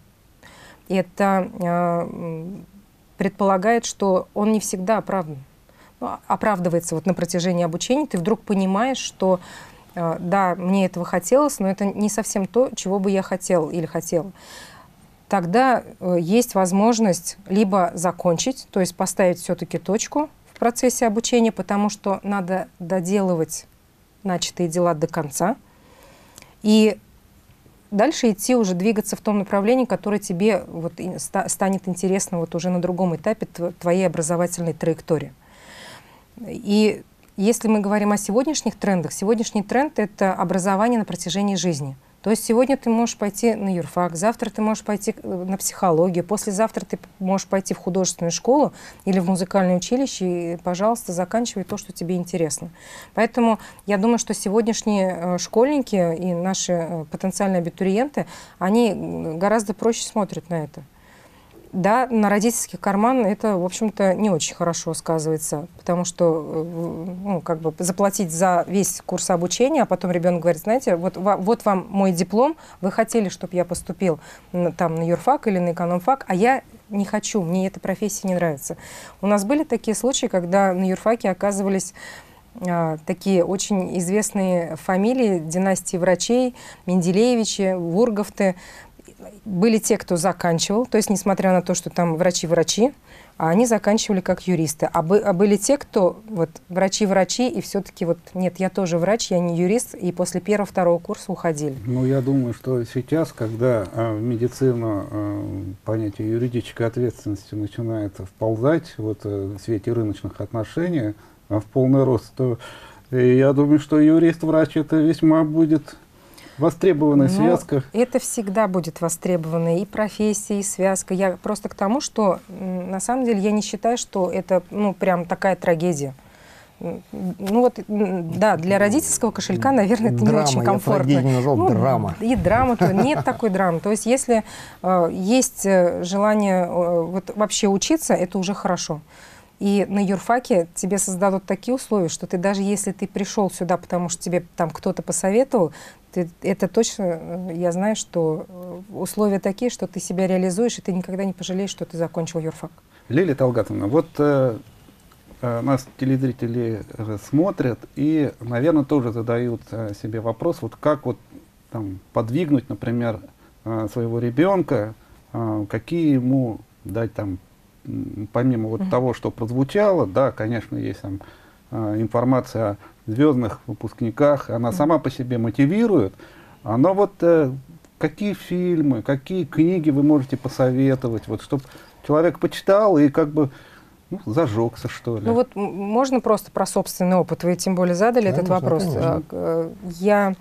это предполагает, что он не всегда оправдывается вот на протяжении обучения. Ты вдруг понимаешь, что да, мне этого хотелось, но это не совсем то, чего бы я хотел или хотела. Тогда есть возможность либо закончить, то есть поставить все-таки точку в процессе обучения, потому что надо доделывать начатые дела до конца. И дальше идти уже, двигаться в том направлении, которое тебе вот станет интересно вот уже на другом этапе твоей образовательной траектории. И если мы говорим о сегодняшних трендах, сегодняшний тренд — это образование на протяжении жизни. То есть сегодня ты можешь пойти на юрфак, завтра ты можешь пойти на психологию, послезавтра ты можешь пойти в художественную школу или в музыкальное училище, и, пожалуйста, заканчивай то, что тебе интересно. Поэтому я думаю, что сегодняшние школьники и наши потенциальные абитуриенты, они гораздо проще смотрят на это. Да, на родительский карман это, в общем-то, не очень хорошо сказывается, потому что, ну, как бы заплатить за весь курс обучения, а потом ребенок говорит: знаете, вот вам мой диплом, вы хотели, чтобы я поступил там на юрфак или на экономфак, а я не хочу, мне эта профессия не нравится. У нас были такие случаи, когда на юрфаке оказывались такие очень известные фамилии династии врачей: Менделеевичи, Вурговты. Были те, кто заканчивал, то есть несмотря на то, что там врачи-врачи, а они заканчивали как юристы. А были те, кто вот врачи-врачи, и все-таки вот нет, я тоже врач, я не юрист, и после первого-второго курса уходили. Ну, я думаю, что сейчас, когда в медицину понятие юридической ответственности начинает вползать вот, в свете рыночных отношений в полный рост, то я думаю, что юрист-врач это весьма будет востребованная связка. Это всегда будет востребованная и профессия, и связка. Я просто к тому, что на самом деле я не считаю, что это ну, прям такая трагедия. Ну вот, да, для родительского кошелька, наверное, это драма, не очень комфортно. Я не назвал, драма. И драма, то нет такой драмы. То есть если есть желание вот, вообще учиться, это уже хорошо. И на юрфаке тебе создадут такие условия, что ты даже если ты пришел сюда, потому что тебе там кто-то посоветовал, это точно, я знаю, что условия такие, что ты себя реализуешь, и ты никогда не пожалеешь, что ты закончил юрфак. Лилия Талгатовна, вот нас телезрители смотрят и, наверное, тоже задают себе вопрос, вот как вот там подвигнуть, например, своего ребенка, какие ему дать там, помимо вот того, что прозвучало, да, конечно, есть там информация о звездных выпускниках, она сама по себе мотивирует, но вот какие фильмы, какие книги вы можете посоветовать, вот, чтобы человек почитал и как бы зажегся, что ли? Ну вот можно просто про собственный опыт, вы тем более задали этот вопрос. Я,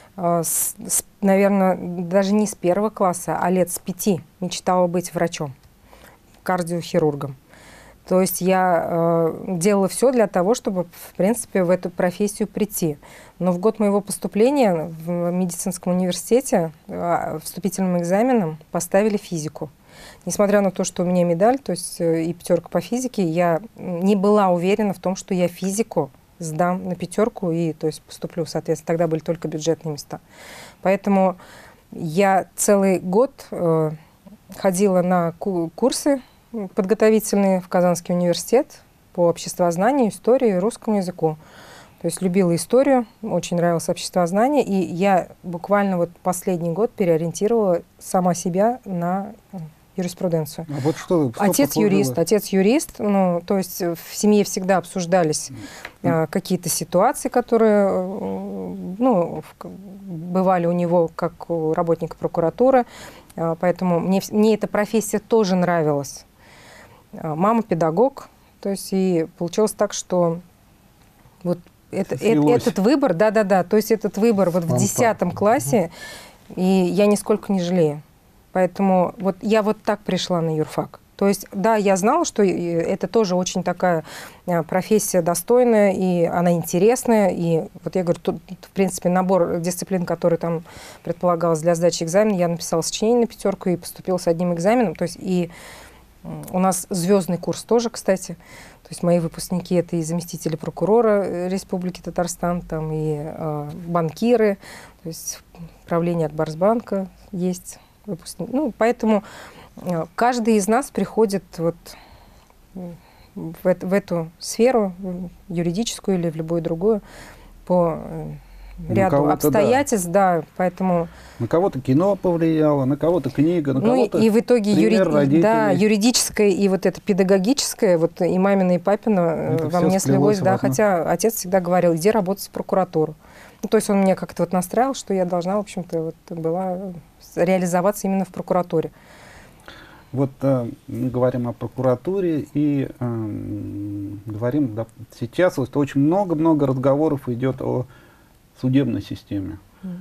наверное, даже не с 1 класса, а лет с 5 мечтала быть врачом, кардиохирургом. То есть я делала все для того, чтобы, в принципе, в эту профессию прийти. Но в год моего поступления в медицинском университете вступительным экзаменом поставили физику. Несмотря на то, что у меня медаль, то есть и 5 по физике, я не была уверена в том, что я физику сдам на 5 и, то есть, поступлю, соответственно. Тогда были только бюджетные места. Поэтому я целый год ходила на курсы подготовительные в Казанский университет по обществознанию, истории, русскому языку. То есть любила историю, очень нравилось обществознание, и я буквально вот последний год переориентировала сама себя на юриспруденцию. А вот что отец юрист, ну, то есть в семье всегда обсуждались какие-то ситуации, которые ну, бывали у него как у работника прокуратуры, поэтому мне эта профессия тоже нравилась. Мама педагог, то есть и получилось так, что вот этот выбор, да, то есть этот выбор вот в 10 классе, и я нисколько не жалею. Поэтому вот я вот так пришла на юрфак. То есть, да, я знала, что это тоже очень такая профессия достойная, и она интересная. И вот я говорю, тут, в принципе, набор дисциплин, который там предполагалось для сдачи экзамена, я написала сочинение на 5 и поступила с одним экзаменом. То есть, и у нас звездный курс тоже, кстати. То есть мои выпускники — это и заместители прокурора Республики Татарстан, там и банкиры, то есть правление Акбарсбанка есть выпускник. Ну, поэтому каждый из нас приходит вот в эту сферу, юридическую или в любую другую, по ряду обстоятельств, да, поэтому... На кого-то кино повлияло, на кого-то книга, на кого-то и в итоге родителей. юридическое и вот это педагогическое, вот и мамина, и папина во мне слилось, да, хотя отец всегда говорил, иди работать в прокуратуру. Ну, то есть он меня как-то вот настраивал, что я должна, в общем-то, вот, была реализоваться именно в прокуратуре. Вот мы говорим о прокуратуре и говорим, да, сейчас вот очень много разговоров идет о судебной системе.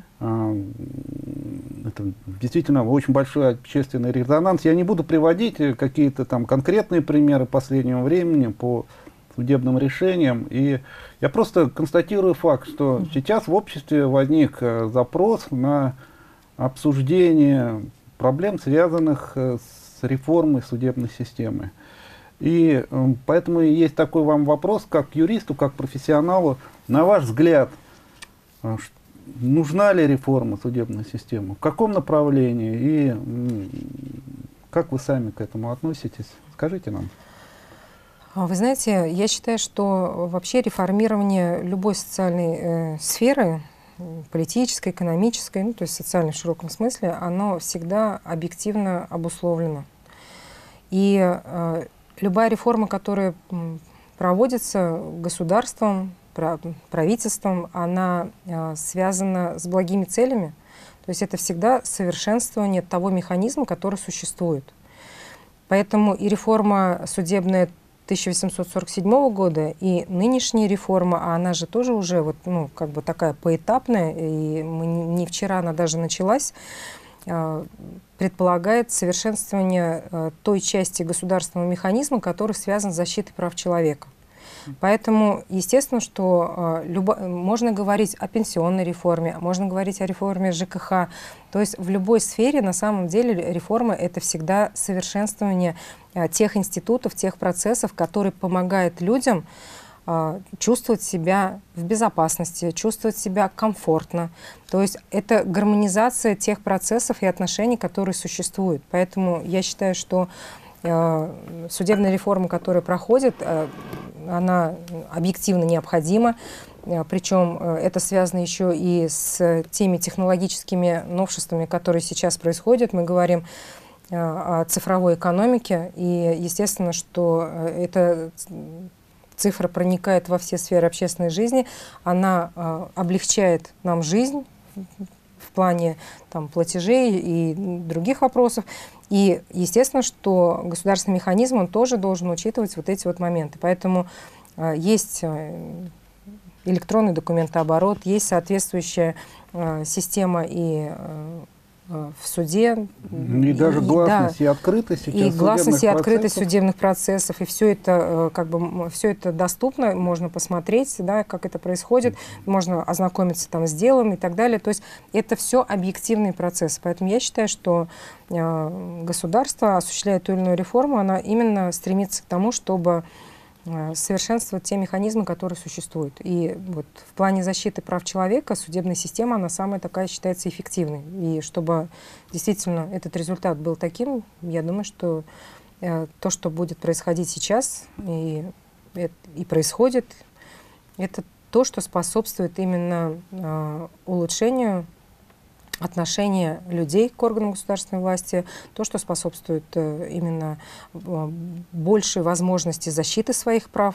Это действительно очень большой общественный резонанс. Я не буду приводить какие-то там конкретные примеры последнего времени по судебным решениям. И я просто констатирую факт, что сейчас в обществе возник запрос на обсуждение проблем, связанных с реформой судебной системы. И поэтому есть такой вам вопрос, как юристу, как профессионалу. На ваш взгляд, нужна ли реформа судебной системы? В каком направлении? И как вы сами к этому относитесь? Скажите нам. Вы знаете, я считаю, что вообще реформирование любой социальной сферы, политической, экономической, ну, то есть социальной в широком смысле, оно всегда объективно обусловлено. И любая реформа, которая проводится государством, правительством, она связана с благими целями. То есть это всегда совершенствование того механизма, который существует. Поэтому и реформа судебная 1847 года, и нынешняя реформа, а она же тоже уже вот, ну, как бы такая поэтапная, и не вчера она даже началась, предполагает совершенствование той части государственного механизма, который связан с защитой прав человека. Поэтому, естественно, что можно говорить о пенсионной реформе, можно говорить о реформе ЖКХ. То есть в любой сфере на самом деле реформа — это всегда совершенствование тех институтов, тех процессов, которые помогают людям чувствовать себя в безопасности, чувствовать себя комфортно. То есть это гармонизация тех процессов и отношений, которые существуют. Поэтому я считаю, что судебная реформа, которая проходит, она объективно необходима. Причем это связано еще и с теми технологическими новшествами, которые сейчас происходят. Мы говорим о цифровой экономике, и естественно, что эта цифра проникает во все сферы общественной жизни, она облегчает нам жизнь в плане платежей и других вопросов. И естественно, что государственный механизм, он тоже должен учитывать вот эти вот моменты. Поэтому есть электронный документооборот, есть соответствующая система и в суде. И даже гласность и открытость и гласность и открытость судебных процессов. И все это, все это доступно, можно посмотреть, да, как это происходит, можно ознакомиться с делом и так далее. То есть это все объективные процессы. Поэтому я считаю, что государство, осуществляя ту или иную реформу, она именно стремится к тому, чтобы совершенствовать те механизмы, которые существуют. И вот в плане защиты прав человека судебная система, она самая такая считается эффективной. И чтобы действительно этот результат был таким, я думаю, что то, что будет происходить сейчас и происходит, это то, что способствует именно улучшению отношение людей к органам государственной власти, то, что способствует именно большей возможности защиты своих прав.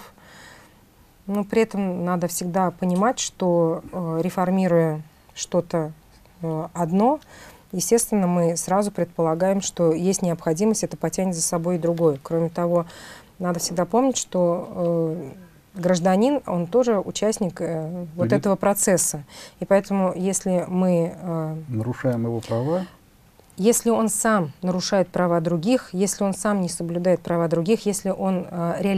Но при этом надо всегда понимать, что реформируя что-то одно, естественно, мы сразу предполагаем, что есть необходимость, это потянет за собой и другое. Кроме того, надо всегда помнить, что гражданин, он тоже участник вот этого процесса. И поэтому, если мы нарушаем его права, если он сам нарушает права других, если он сам не соблюдает права других, если он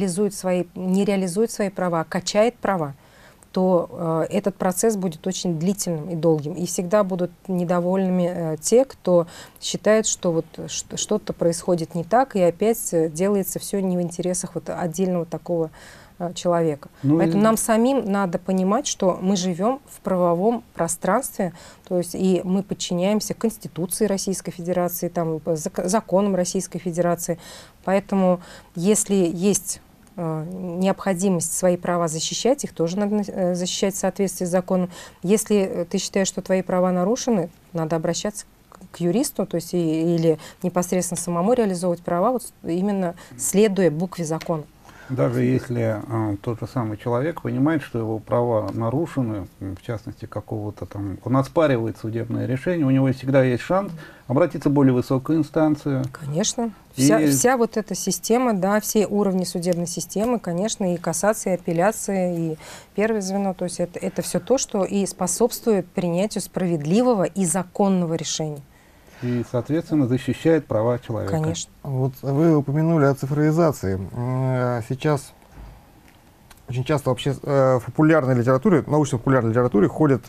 не реализует свои права, а качает права, то этот процесс будет очень длительным и долгим. И всегда будут недовольными те, кто считает, что вот что-то происходит не так, и опять делается все не в интересах вот отдельного такого человека. Поэтому нам самим надо понимать, что мы живем в правовом пространстве, то есть и мы подчиняемся Конституции Российской Федерации, законам Российской Федерации. Поэтому если есть необходимость свои права защищать, их тоже надо защищать в соответствии с законом. Если ты считаешь, что твои права нарушены, надо обращаться к юристу, то есть или непосредственно самому реализовывать права, вот именно следуя букве закона. Даже если тот же самый человек понимает, что его права нарушены, в частности, какого-то он оспаривает судебное решение, у него всегда есть шанс обратиться в более высокую инстанцию. Конечно. Вся вот эта система, да, все уровни судебной системы, конечно, и кассация, и апелляция, и первое звено, то есть это все то, что и способствует принятию справедливого и законного решения. И, соответственно, защищает права человека. Конечно. Вот вы упомянули о цифровизации. Сейчас очень часто вообще в популярной литературе, научно-популярной литературе ходят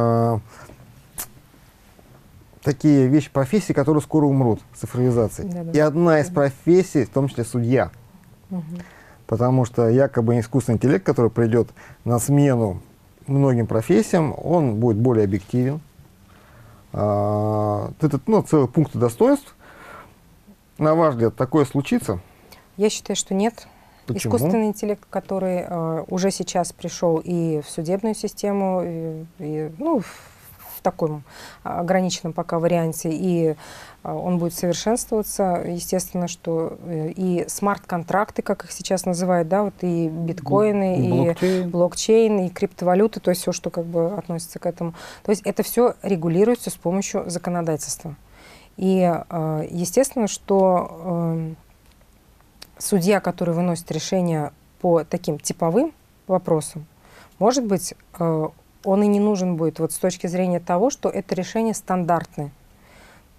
такие вещи, профессии, которые скоро умрут, цифровизацией. Да-да. И одна из профессий, в том числе судья. Угу. Потому что якобы искусственный интеллект, который придет на смену многим профессиям, он будет более объективен. Это целый пункт достоинств. На ваш взгляд, такое случится? Я считаю, что нет. Почему? Искусственный интеллект, который уже сейчас пришел и в судебную систему, в таком ограниченном пока варианте, и он будет совершенствоваться. Естественно, что и смарт-контракты, как их сейчас называют, да, вот и биткоины, и блокчейн, и криптовалюты, то есть все, что относится к этому. То есть это все регулируется с помощью законодательства. И естественно, что судья, который выносит решение по таким типовым вопросам, может быть, он и не нужен будет вот с точки зрения того, что это решение стандартное.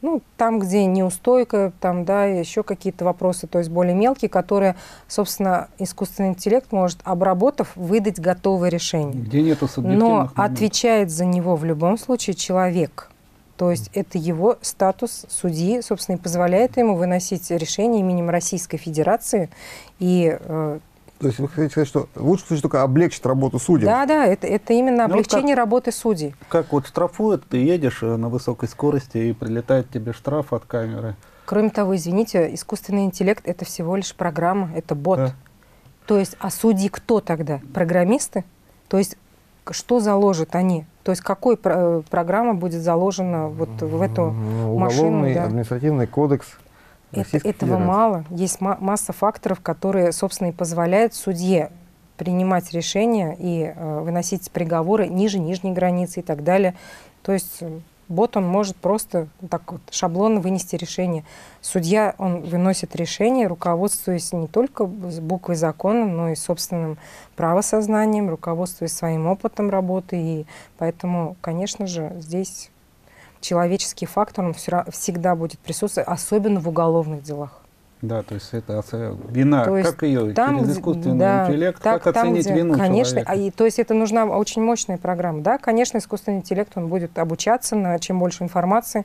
Ну, там, где неустойка, там, да, еще какие-то вопросы, то есть более мелкие, которые, собственно, искусственный интеллект может, обработав, выдать готовое решение. Где нету субъективных Но моментов. отвечает за него в любом случае человек. То есть это его статус судьи, собственно, и позволяет ему выносить решение именем Российской Федерации. И, То есть вы хотите сказать, что лучше случае только облегчит работу судей? да, это именно Ну, облегчение работы судей. Как вот штрафуют, ты едешь на высокой скорости и прилетает тебе штраф от камеры. Кроме того, извините, искусственный интеллект – это всего лишь программа, это бот. Да. То есть, а судьи кто тогда? Программисты? То есть, что заложат они? То есть, какой программа будет заложена вот в эту машину? Уголовный, Да? административный кодекс Российской Этого Федерации. мало. Есть масса факторов, которые, собственно, и позволяют судье принимать решения и выносить приговоры ниже нижней границы и так далее. То есть бот, он может просто так вот шаблонно вынести решение. Судья, он выносит решение, руководствуясь не только буквой закона, но и собственным правосознанием, руководствуясь своим опытом работы. И поэтому, конечно же, здесь человеческий фактор, он всегда будет присутствовать, особенно в уголовных делах. Да, то есть это вина, То есть как ее там, через искусственный да, интеллект, так, как там, оценить где, вину конечно, человека. то есть это нужна очень мощная программа. Да, конечно, искусственный интеллект, он будет обучаться, чем больше информации,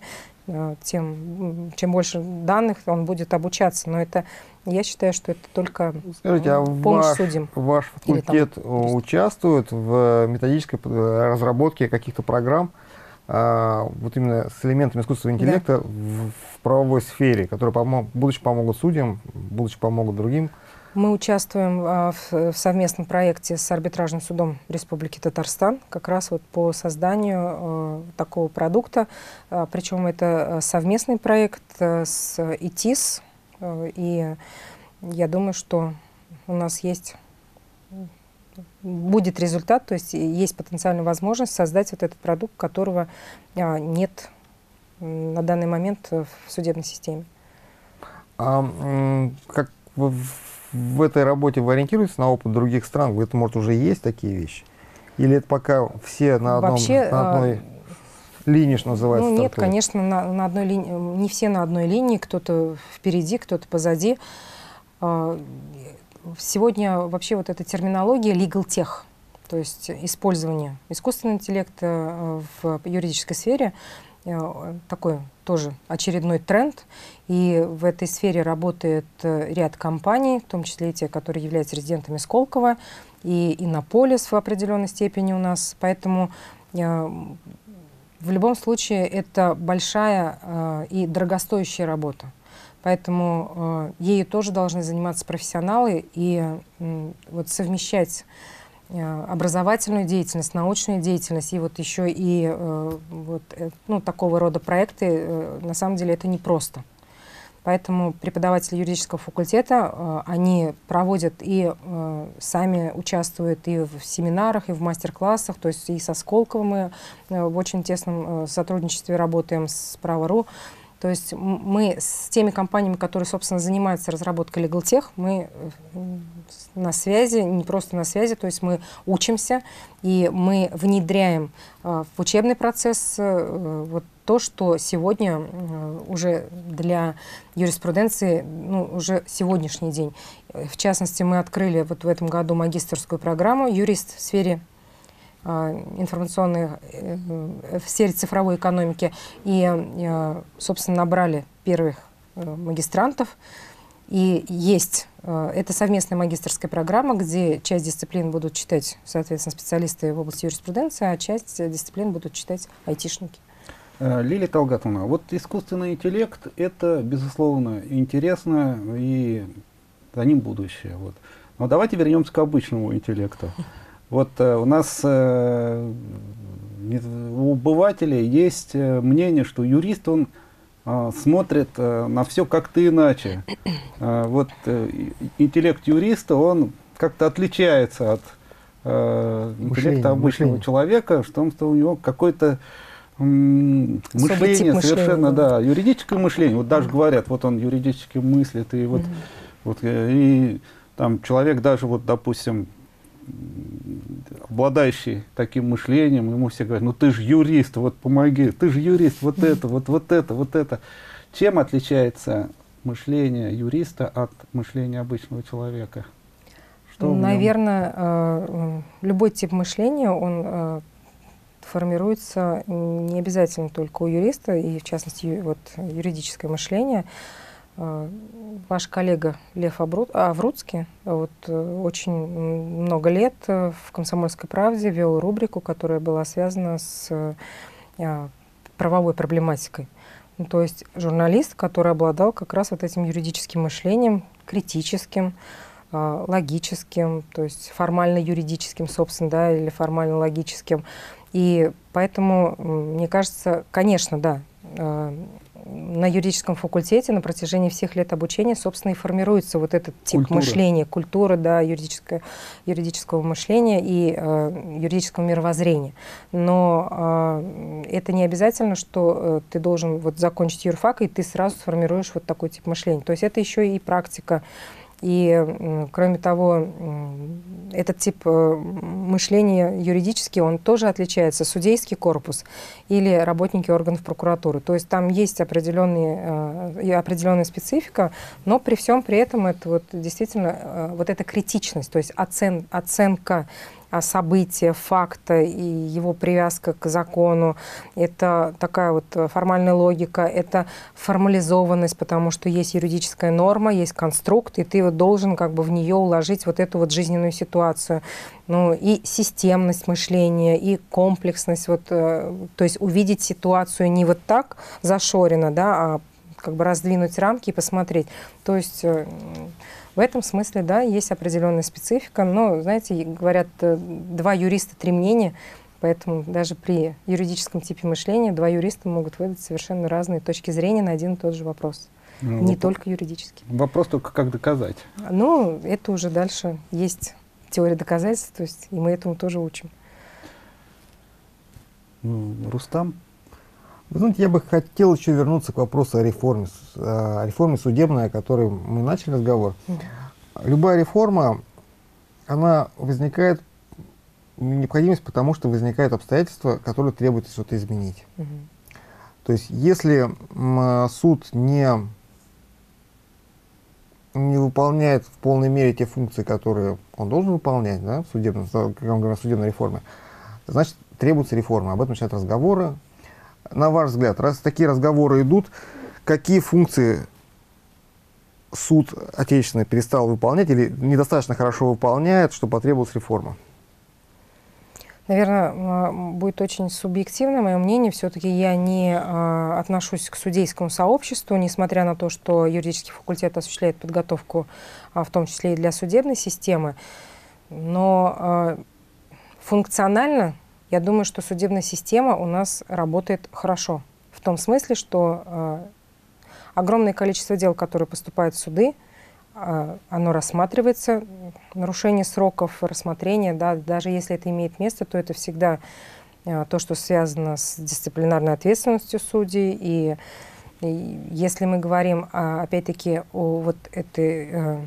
чем больше данных, он будет обучаться. Но это, я считаю, что это только Скажите, а помощь судьям. ваш факультет участвует в методической разработке каких-то программ, вот именно с элементами искусственного интеллекта в правовой сфере, которые будучи помогут судьям, будучи помогут другим? Мы участвуем в совместном проекте с арбитражным судом Республики Татарстан как раз вот по созданию такого продукта. Причем это совместный проект с ИТИС. И я думаю, что у нас будет результат, то есть есть потенциальная возможность создать вот этот продукт, которого нет на данный момент в судебной системе. Как в этой работе вы ориентируетесь на опыт других стран? Это, может, уже есть такие вещи? Или это пока все на одной линии, что называется? Ну, нет, конечно, на одной линии, не все на одной линии, кто-то впереди, кто-то позади. Сегодня вообще вот эта терминология legal tech, то есть использование искусственного интеллекта в юридической сфере, такой тоже очередной тренд. И в этой сфере работает ряд компаний, в том числе и те, которые являются резидентами Сколково, и Иннополис в определенной степени у нас. Поэтому в любом случае это большая и дорогостоящая работа. Поэтому ею тоже должны заниматься профессионалы и вот совмещать образовательную деятельность, научную деятельность и вот еще и такого рода проекты, на самом деле это непросто. Поэтому преподаватели юридического факультета, они проводят и сами участвуют и в семинарах, и в мастер-классах, то есть и со Сколково мы в очень тесном сотрудничестве работаем с Право.ру. То есть мы с теми компаниями, которые, собственно, занимаются разработкой LegalTech, мы на связи, не просто на связи, то есть мы учимся, и мы внедряем в учебный процесс вот то, что сегодня уже для юриспруденции, уже сегоднясний день. В частности, мы открыли вот в этом году магистерскую программу «Юрист в сфере информационной, в сфере цифровой экономики». И, собственно, набрали первых магистрантов. И есть, это совместная магистерская программа, где часть дисциплин будут читать, соответственно, специалисты в области юриспруденции, а часть дисциплин будут читать айтишники. Лилия Талгатовна, вот искусственный интеллект – это, безусловно, интересно, и за ним будущее. Вот. Но давайте вернемся к обычному интеллекту. Вот у нас у обывателей есть мнение, что юрист, он смотрит на все как-то иначе. Вот интеллект юриста, он как-то отличается от интеллекта обычного человека, что у него какой-то мышление совершенно, да, юридическое мышление. Вот даже говорят, вот он юридически мыслит, и и там человек даже, вот, допустим, обладающий таким мышлением, ему все говорят, ну ты же юрист, вот помоги, ты же юрист, вот это, вот это, вот это. Чем отличается мышление юриста от мышления обычного человека? Что наверное, любой тип мышления, он формируется не обязательно только у юриста, и в частности вот юридическое мышление. Ваш коллега Лев Авруцкий вот, очень много лет в «Комсомольской правде» вел рубрику, которая была связана с правовой проблематикой. Ну, то есть журналист, который обладал как раз вот этим юридическим мышлением, критическим, логическим, то есть формально-юридическим, собственно, да, или формально-логическим. И поэтому, мне кажется, конечно, да, на юридическом факультете на протяжении всех лет обучения, собственно, и формируется вот этот тип мышления, культура, да, юридического мышления и юридического мировоззрения. Но это не обязательно, что ты должен вот закончить юрфак, и ты сразу сформируешь вот такой тип мышления. То есть это еще и практика. И, кроме того, этот тип мышления юридический, он тоже отличается. Судейский корпус или работники органов прокуратуры. То есть там есть определенная специфика, но при всем при этом это вот действительно вот эта критичность, то есть оценка события, факта и его привязка к закону. Это такая вот формальная логика, это формализованность, потому что есть юридическая норма, есть конструкт, и ты вот должен как бы в нее уложить вот эту вот жизненную ситуацию. Ну и системность мышления, и комплексность, вот, то есть увидеть ситуацию не вот так зашорено, да, а как бы раздвинуть рамки и посмотреть. То есть в этом смысле, да, есть определенная специфика, но, знаете, говорят, два юриста, три мнения, поэтому даже при юридическом типе мышления два юриста могут выдать совершенно разные точки зрения на один и тот же вопрос, не только юридический. Вопрос только, как доказать. Ну, это уже дальше есть теория доказательств, то есть и мы этому тоже учим. Рустам? Вы знаете, я бы хотел еще вернуться к вопросу о реформе судебной, о которой мы начали разговор. Любая реформа, она возникает, необходимость, потому что возникают обстоятельства, которые требуют что-то изменить. То есть, если суд не выполняет в полной мере те функции, которые он должен выполнять, да, в судебной реформе, значит, требуется реформа. Об этом сейчас разговоры. На ваш взгляд, раз такие разговоры идут, какие функции суд отечественный перестал выполнять или недостаточно хорошо выполняет, что потребовалась реформа? Наверное, будет очень субъективно мое мнение. Все-таки я не отношусь к судейскому сообществу, несмотря на то, что юридический факультет осуществляет подготовку, в том числе и для судебной системы. Но функционально я думаю, что судебная система у нас работает хорошо. В том смысле, что огромное количество дел, которые поступают в суды, оно рассматривается, нарушение сроков рассмотрения, да, даже если это имеет место, то это всегда то, что связано с дисциплинарной ответственностью судей. И если мы говорим, опять-таки, о вот этой...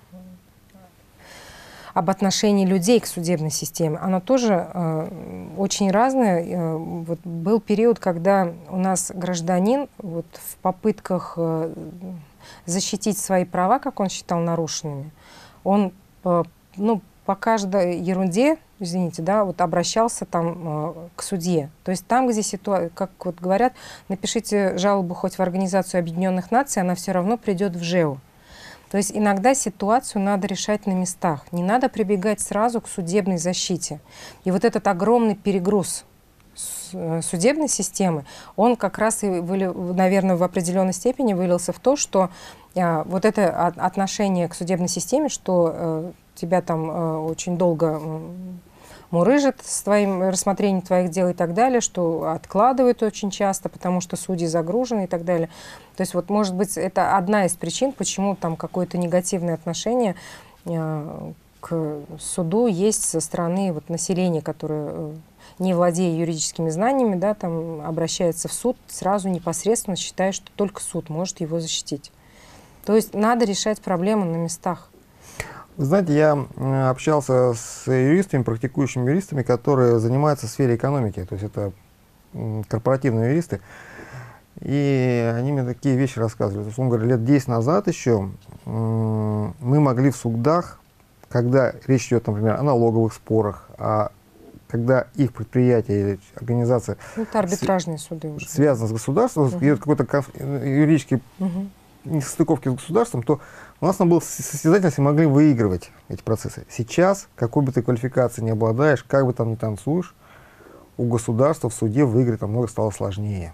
об отношении людей к судебной системе, оно тоже очень разное. Вот был период, когда у нас гражданин вот, в попытках защитить свои права, как он считал нарушенными, он по каждой ерунде, извините, да, вот обращался там к судье. То есть там, где ситуация, как вот говорят, напишите жалобу хоть в Организацию Объединенных Наций, она все равно придет в ЖЭУ. То есть иногда ситуацию надо решать на местах. Не надо прибегать сразу к судебной защите. И вот этот огромный перегруз судебной системы, он как раз и, наверное, в определенной степени вылился в то, что вот это отношение к судебной системе, что тебя там очень долго мурыжат с твоим рассмотрением твоих дел и так далее, что откладывают очень часто, потому что судьи загружены и так далее. То есть вот, может быть, это одна из причин, почему там какое-то негативное отношение к суду есть со стороны вот населения, которое, не владея юридическими знаниями, да, там обращается в суд сразу непосредственно, считая, что только суд может его защитить. То есть надо решать проблемы на местах. Вы знаете, я общался с юристами, практикующими юристами, которые занимаются в сфере экономики, то есть это корпоративные юристы, и они мне такие вещи рассказывали. То есть, он говорит, лет 10 назад еще мы могли в судах, когда речь идет, например, о налоговых спорах, когда их предприятие или организация Это арбитражные суды уже. связаны с государством, идет какой-то юридический Мгм. несостыковки с государством, то у нас там было состязательность и могли выигрывать эти процессы. Сейчас, какой бы ты квалификацией не обладаешь, как бы там ни танцуешь, у государства в суде выиграть намного стало сложнее.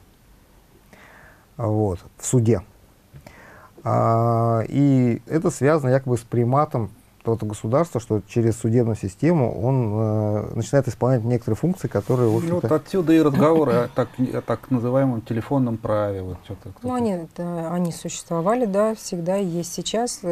Вот, в суде. И это связано якобы с приматом того государства, что через судебную систему он начинает исполнять некоторые функции, которые, в Ну, общем-то... вот отсюда и разговоры о так называемом телефонном праве. Вот что-то, Ну, они существовали, да, всегда и есть сейчас.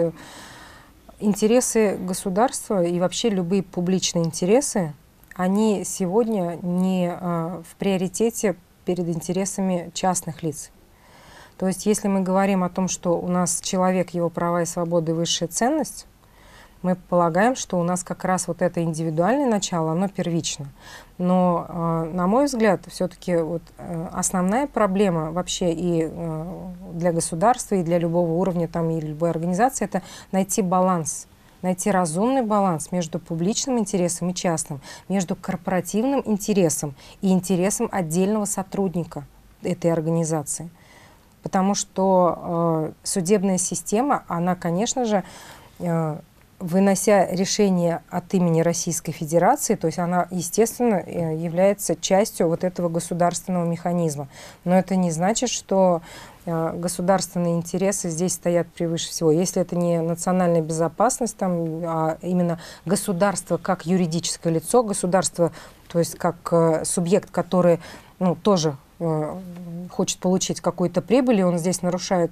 Интересы государства и вообще любые публичные интересы, они сегодня не в приоритете перед интересами частных лиц. То есть если мы говорим о том, что у нас человек, его права и свободы высшая ценность, мы полагаем, что у нас как раз вот это индивидуальное начало, оно первично. Но, на мой взгляд, все-таки вот, основная проблема вообще и для государства, и для любого уровня, там, и любой организации, это найти баланс. Найти разумный баланс между публичным интересом и частным, между корпоративным интересом и интересом отдельного сотрудника этой организации. Потому что судебная система, она, конечно же, вынося решение от имени Российской Федерации, то есть она, естественно, является частью вот этого государственного механизма. Но это не значит, что государственные интересы здесь стоят превыше всего. Если это не национальная безопасность, там, а именно государство как юридическое лицо, государство, то есть как субъект, который тоже хочет получить какую-то прибыль, и он здесь нарушает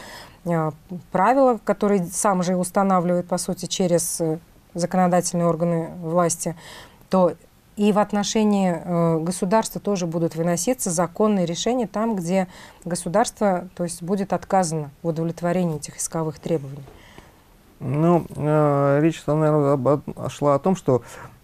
правила, которые сам же устанавливает, по сути, через законодательные органы власти, то и в отношении государства тоже будут выноситься законные решения там, где государство, то есть, будет отказано в удовлетворении этих исковых требований. Ну, речь, наверное, шла о том, что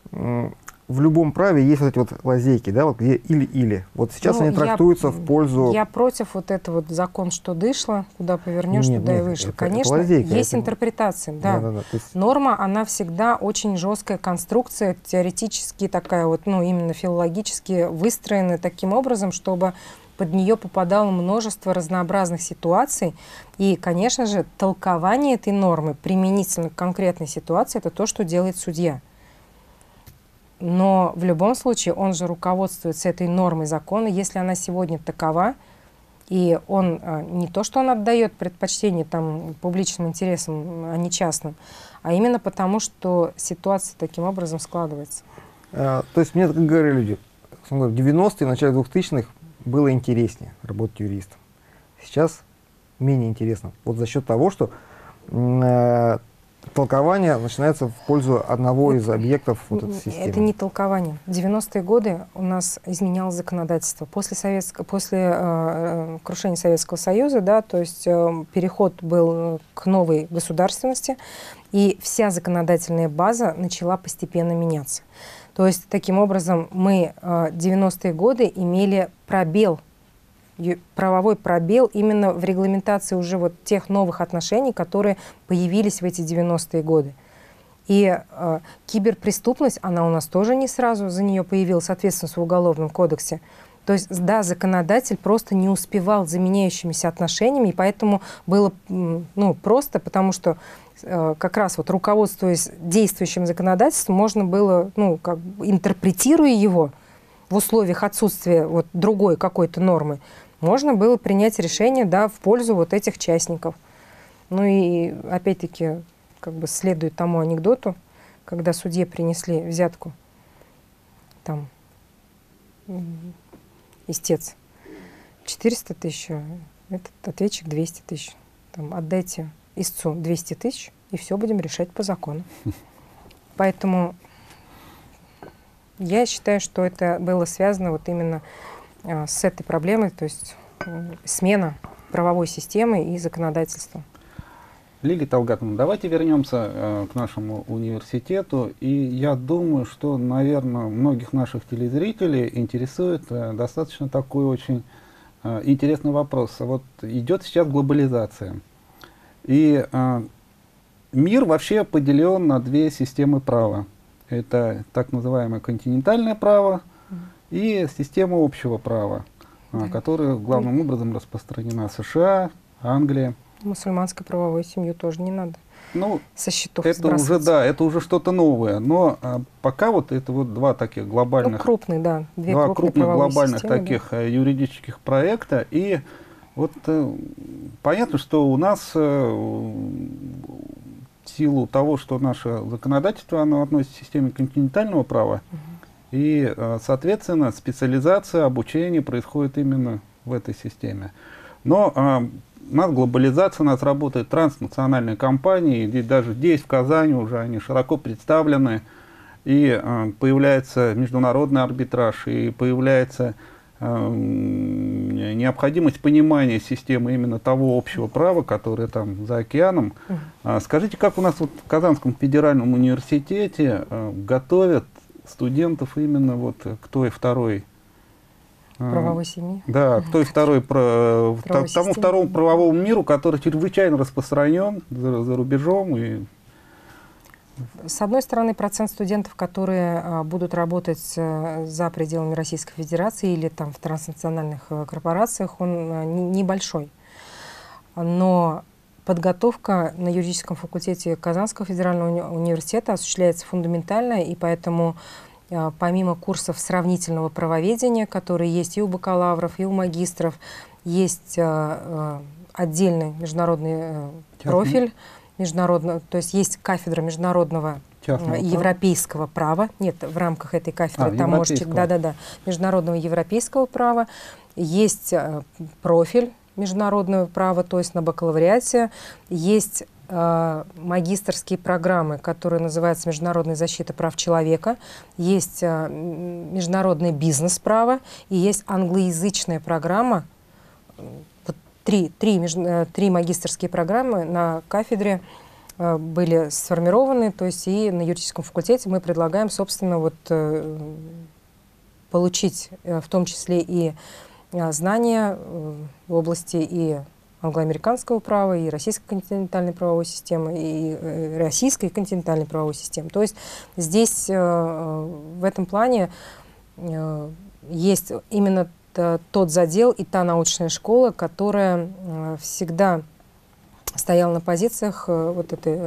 в любом праве есть вот эти вот лазейки, да, вот где или-или. Вот сейчас они трактуются в пользу... Я против вот этого вот закон, что дышло, куда повернешь, туда и вышло. Конечно, это лазейка, есть интерпретация, да. есть... Норма, она всегда очень жесткая конструкция, теоретически такая вот, именно филологически выстроена таким образом, чтобы под нее попадало множество разнообразных ситуаций. И, конечно же, толкование этой нормы применительно к конкретной ситуации, это то, что делает судья. Но в любом случае он же руководствуется этой нормой закона, если она сегодня такова, и он не то, что он отдает предпочтение там, публичным интересам, а не частным, а именно потому, что ситуация таким образом складывается. То есть мне, как говорили люди, в 90-е, в начале 2000-х было интереснее работать юристом. Сейчас менее интересно. Вот за счет того, что толкование начинается в пользу одного из объектов вот этой системы. Это не толкование. В 90-е годы у нас изменялось законодательство. После крушения Советского Союза, да, то есть переход был к новой государственности, и вся законодательная база начала постепенно меняться. То есть таким образом мы в 90-е годы имели пробел, правовой пробел именно в регламентации уже вот тех новых отношений, которые появились в эти 90-е годы. И киберпреступность, она у нас тоже не сразу за нее появилась, ответственность в Уголовном кодексе. То есть, да, законодатель просто не успевал за меняющимися отношениями, и поэтому было просто, потому что как раз вот руководствуясь действующим законодательством, можно было, интерпретируя его в условиях отсутствия вот другой какой-то нормы, можно было принять решение, да, в пользу вот этих частников. Ну и опять-таки, следует тому анекдоту, когда судье принесли взятку, там, истец 400 тысяч, этот ответчик 200 тысяч. Там, отдайте истцу 200 тысяч, и все будем решать по закону. Поэтому я считаю, что это было связано вот именно с этой проблемой, то есть смена правовой системы и законодательства. Лилия Талгатовна, давайте вернемся к нашему университету. И я думаю, что, наверное, многих наших телезрителей интересует достаточно такой очень интересный вопрос. Вот идет сейчас глобализация. И мир вообще поделен на две системы права. Это так называемое континентальное право и система общего права, которая главным образом распространена в США, Англия. Мусульманской правовой семью тоже не надо. Ну, со счетов это уже, да, это уже что-то новое. Но пока вот это вот два таких глобальных, ну, крупные, да, два крупных глобальных системы, таких юридических проекта. И вот понятно, что у нас в силу того, что наше законодательство, оно относится к системе континентального права, и, соответственно, специализация, обучение происходит именно в этой системе. Но у нас глобализация, у нас работают транснациональные компании, и даже здесь, в Казани, уже они широко представлены, и появляется международный арбитраж, и появляется необходимость понимания системы именно того общего права, которое там за океаном. Скажите, как у нас вот в Казанском федеральном университете готовят студентов именно вот к той второй правовой семьи? Да, к той второй, тому второму правовому миру, который чрезвычайно распространен за рубежом. И с одной стороны, процент студентов, которые будут работать за пределами Российской Федерации или там в транснациональных корпорациях, он небольшой. Но подготовка на юридическом факультете Казанского федерального университета осуществляется фундаментально, и поэтому помимо курсов сравнительного правоведения, которые есть и у бакалавров, и у магистров, есть отдельный международный профиль, то есть есть кафедра международного европейского права. Нет, в рамках этой кафедры там можете, международного европейского права. Есть профиль международного права, то есть на бакалавриате. Есть магистерские программы, которые называются «Международная защита прав человека», есть международное бизнес-право и есть англоязычная программа. Три магистерские программы на кафедре были сформированы, то есть и на юридическом факультете мы предлагаем, собственно, вот, получить в том числе и знания в области и англоамериканского права, и российской континентальной правовой системы, и российской континентальной правовой системы. То есть здесь в этом плане есть именно тот задел и та научная школа, которая всегда стояла на позициях вот этой,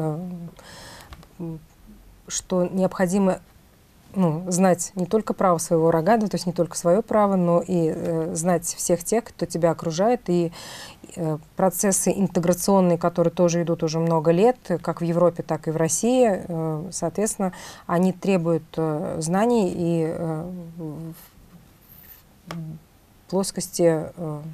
что необходимо знать не только право своего врага, то есть не только свое право, но и знать всех тех, кто тебя окружает, и процессы интеграционные, которые тоже идут уже много лет, как в Европе, так и в России, соответственно, они требуют знаний и в плоскости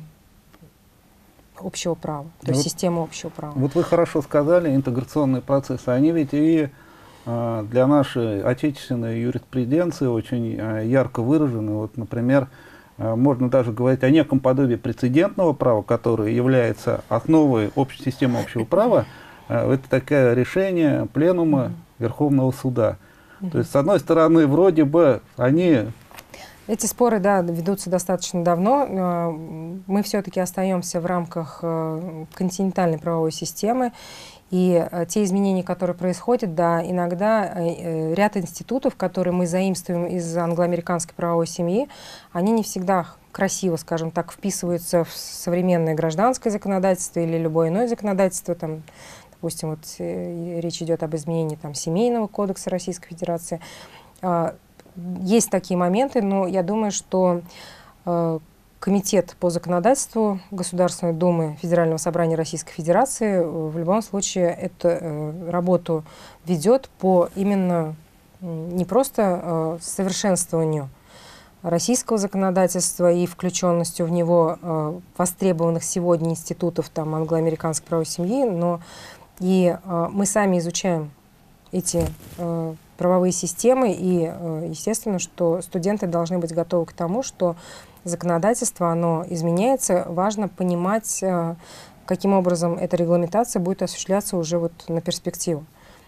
общего права, то есть системы общего права. Вот вы хорошо сказали, интеграционные процессы, они ведь и для нашей отечественной юриспруденции очень ярко выражены. Вот, например, можно даже говорить о неком подобии прецедентного права, которое является основой общей системы общего права. Это такое решение пленума Верховного суда. То есть, с одной стороны, вроде бы они... Эти споры, да, ведутся достаточно давно. Мы все-таки остаемся в рамках континентальной правовой системы. И те изменения, которые происходят, да, иногда ряд институтов, которые мы заимствуем из англоамериканской правовой семьи, они не всегда красиво, скажем так, вписываются в современное гражданское законодательство или любое иное законодательство. Там, допустим, вот речь идет об изменении там, Семейного кодекса Российской Федерации. Есть такие моменты, но я думаю, что Комитет по законодательству Государственной Думы Федерального собрания Российской Федерации в любом случае эту работу ведет по именно не просто совершенствованию российского законодательства и включенностью в него востребованных сегодня институтов там, англоамериканской правовой семьи, но и мы сами изучаем эти правовые системы, и естественно, что студенты должны быть готовы к тому, что законодательство, оно изменяется. Важно понимать, каким образом эта регламентация будет осуществляться уже вот на перспективу.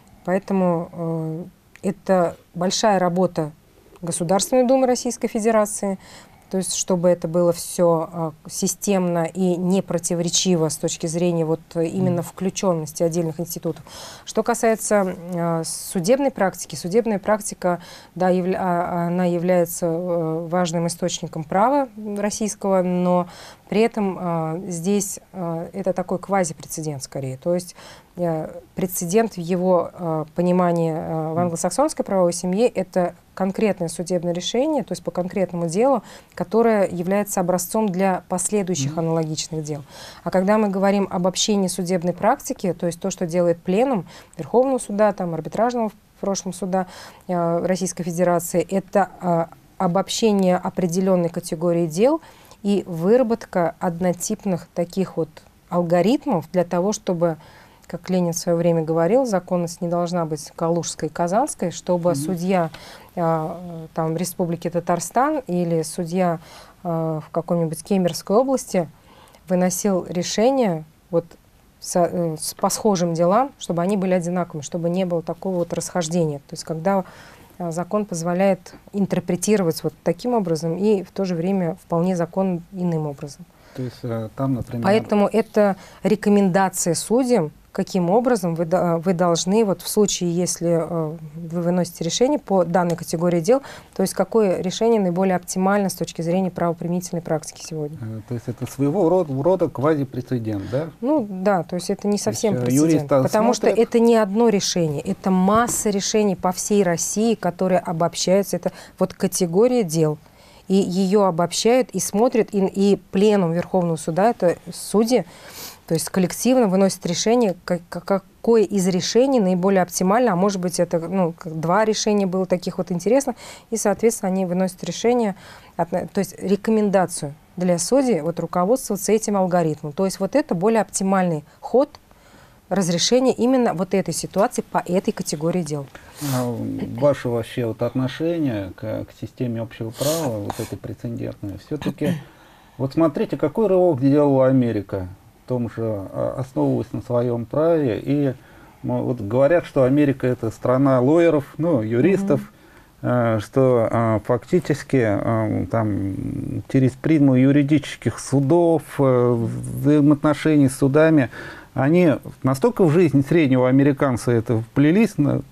Поэтому это большая работа Государственной Думы Российской Федерации, то есть чтобы это было все системно и не противоречиво с точки зрения вот именно включенности отдельных институтов. Что касается судебной практики, судебная практика, да, она является важным источником права российского, но при этом здесь это такой квазипрецедент скорее. То есть прецедент в его понимании в англосаксонской правовой семье — это конкретное судебное решение, то есть по конкретному делу, которое является образцом для последующих аналогичных дел. А когда мы говорим об общении судебной практики, то есть то, что делает пленум Верховного суда, там, арбитражного в прошлом суда Российской Федерации, это обобщение определенной категории дел и выработка однотипных таких вот алгоритмов для того, чтобы, как Ленин в свое время говорил, законность не должна быть калужской и казанской, чтобы судья там, в Республике Татарстан или судья в какой-нибудь Кемеровской области выносил решение вот по схожим делам, чтобы они были одинаковыми, чтобы не было такого вот расхождения. То есть когда закон позволяет интерпретировать вот таким образом и в то же время вполне закон иным образом. То есть там, например... Поэтому это рекомендация судьям, каким образом вы должны, вот в случае, если вы выносите решение по данной категории дел, то есть какое решение наиболее оптимально с точки зрения правоприменительной практики сегодня. То есть это своего рода квазипрецедент, да? Ну да, то есть это не совсем прецедент, потому что это не одно решение, это масса решений по всей России, которые обобщаются, это вот категория дел. И ее обобщают и смотрят, и пленум Верховного суда, это судьи, то есть коллективно выносят решение, какое из решений наиболее оптимально, а может быть это два решения было таких вот интересных, и, соответственно, они выносят решение, то есть рекомендацию для судей вот руководствоваться этим алгоритмом. То есть вот это более оптимальный ход разрешения именно вот этой ситуации по этой категории дел. Ваше вообще вот отношение к системе общего права, вот этой прецедентной, все-таки, вот смотрите, какой рывок сделала Америка, в том же, основываясь на своем праве, и вот говорят, что Америка — это страна лоеров, ну, юристов, что фактически там через призму юридических судов, взаимоотношений с судами, они настолько в жизнь среднего американца это вплелись на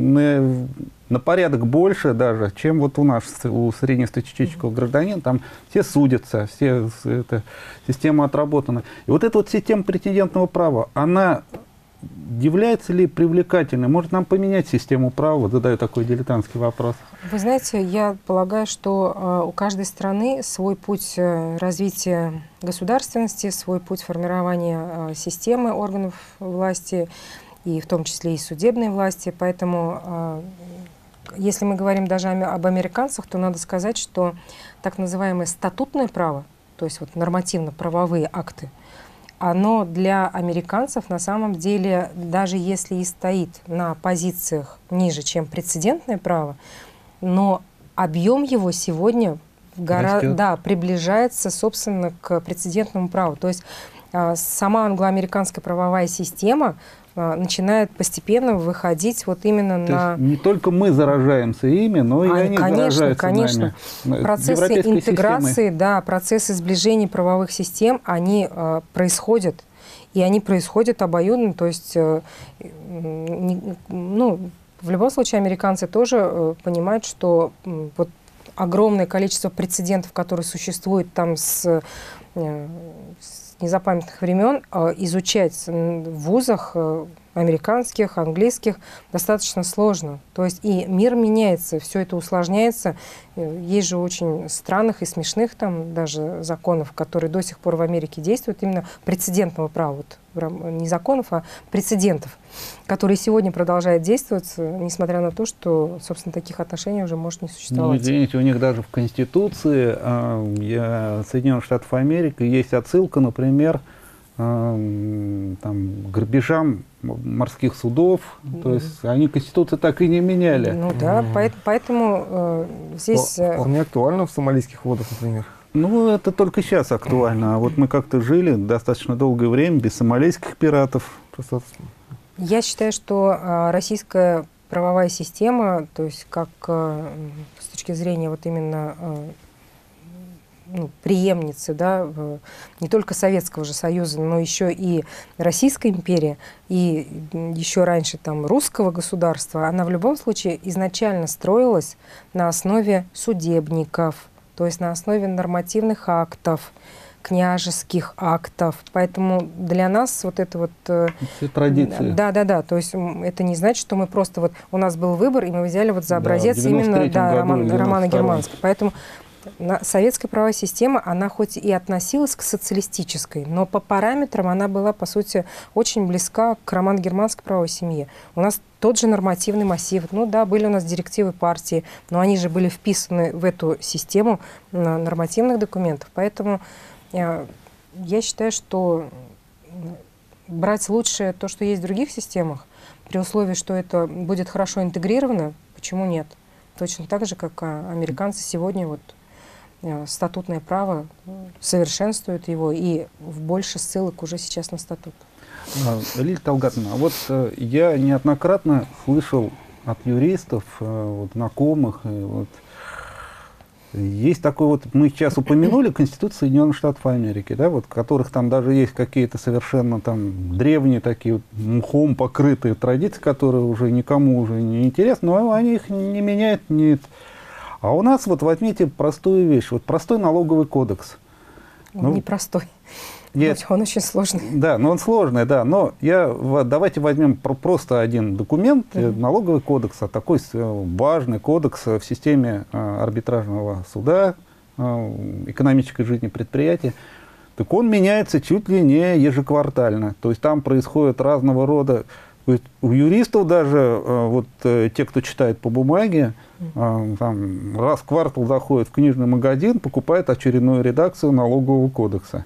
порядок больше даже, чем вот у нас, у среднестатистического гражданина. Там все судятся, эта система отработана. И вот эта вот система прецедентного права, она является ли привлекательной? Может нам поменять систему права? Задаю такой дилетантский вопрос. Вы знаете, я полагаю, что у каждой страны свой путь развития государственности, свой путь формирования системы органов власти, и в том числе и судебной власти. Поэтому, если мы говорим даже об американцах, то надо сказать, что так называемое статутное право, то есть вот нормативно-правовые акты, оно для американцев на самом деле, даже если и стоит на позициях ниже, чем прецедентное право, но объем его сегодня приближается, собственно, к прецедентному праву. То есть сама англоамериканская правовая система начинает постепенно выходить вот именно То на... есть не только мы заражаемся ими, но и они заражаются нами. Процессы интеграции, процессы сближения правовых систем, они происходят. И они происходят обоюдно. То есть, в любом случае, американцы тоже понимают, что вот огромное количество прецедентов, которые существуют там с незапамятных времен, изучать в вузах американских, английских достаточно сложно. То есть и мир меняется, все это усложняется. Есть же очень странных и смешных там даже законов, которые до сих пор в Америке действуют, именно прецедентного права, вот, не законов, а прецедентов, которые сегодня продолжают действовать, несмотря на то, что, собственно, таких отношений уже может не существовать. Ну, извините, у них даже в Конституции Соединенных Штатов Америки есть отсылка, например, там, грабежам морских судов, то есть они Конституцию так и не меняли. Ну да, поэтому здесь... Вполне актуально в сомалийских водах, например. Ну, это только сейчас актуально. А вот мы как-то жили достаточно долгое время без сомалийских пиратов. Просто... Я считаю, что российская правовая система, то есть как с точки зрения вот именно преемницы, да, не только Советского же Союза, но еще и Российской империи, и еще раньше там русского государства, она в любом случае изначально строилась на основе судебников, то есть на основе нормативных актов, княжеских актов. Поэтому для нас вот это вот... Все традиции. Да. То есть это не значит, что мы просто вот... У нас был выбор, и мы взяли вот за образец именно романа Германского. Поэтому советская правовая система, она хоть и относилась к социалистической, но по параметрам она была, по сути, очень близка к романо-германской правовой семье. У нас тот же нормативный массив. Ну да, были у нас директивы партии, но они же были вписаны в эту систему нормативных документов. Поэтому я считаю, что брать лучшее то, что есть в других системах, при условии, что это будет хорошо интегрировано, почему нет? Точно так же, как американцы сегодня вот статутное право совершенствуют его, и больше ссылок уже сейчас на статут. Лилия Талгатовна, вот я неоднократно слышал от юристов, вот, знакомых, вот, есть такой вот, мы сейчас упомянули Конституцию Соединенных Штатов Америки, да, вот, в которых там даже есть какие-то совершенно там древние такие вот, мхом покрытые традиции, которые уже никому уже не интересны, но они их не меняют, нет. А у нас вот возьмите простую вещь, вот простой налоговый кодекс. Он непростой. Нет. Он очень сложный. Да, но он сложный, да. Но давайте возьмем просто один документ, налоговый кодекс, такой важный кодекс в системе арбитражного суда, экономической жизни предприятия. Так он меняется чуть ли не ежеквартально. То есть там происходит разного рода... То есть у юристов даже, вот те, кто читает по бумаге, там, раз в квартал заходит в книжный магазин, покупает очередную редакцию налогового кодекса.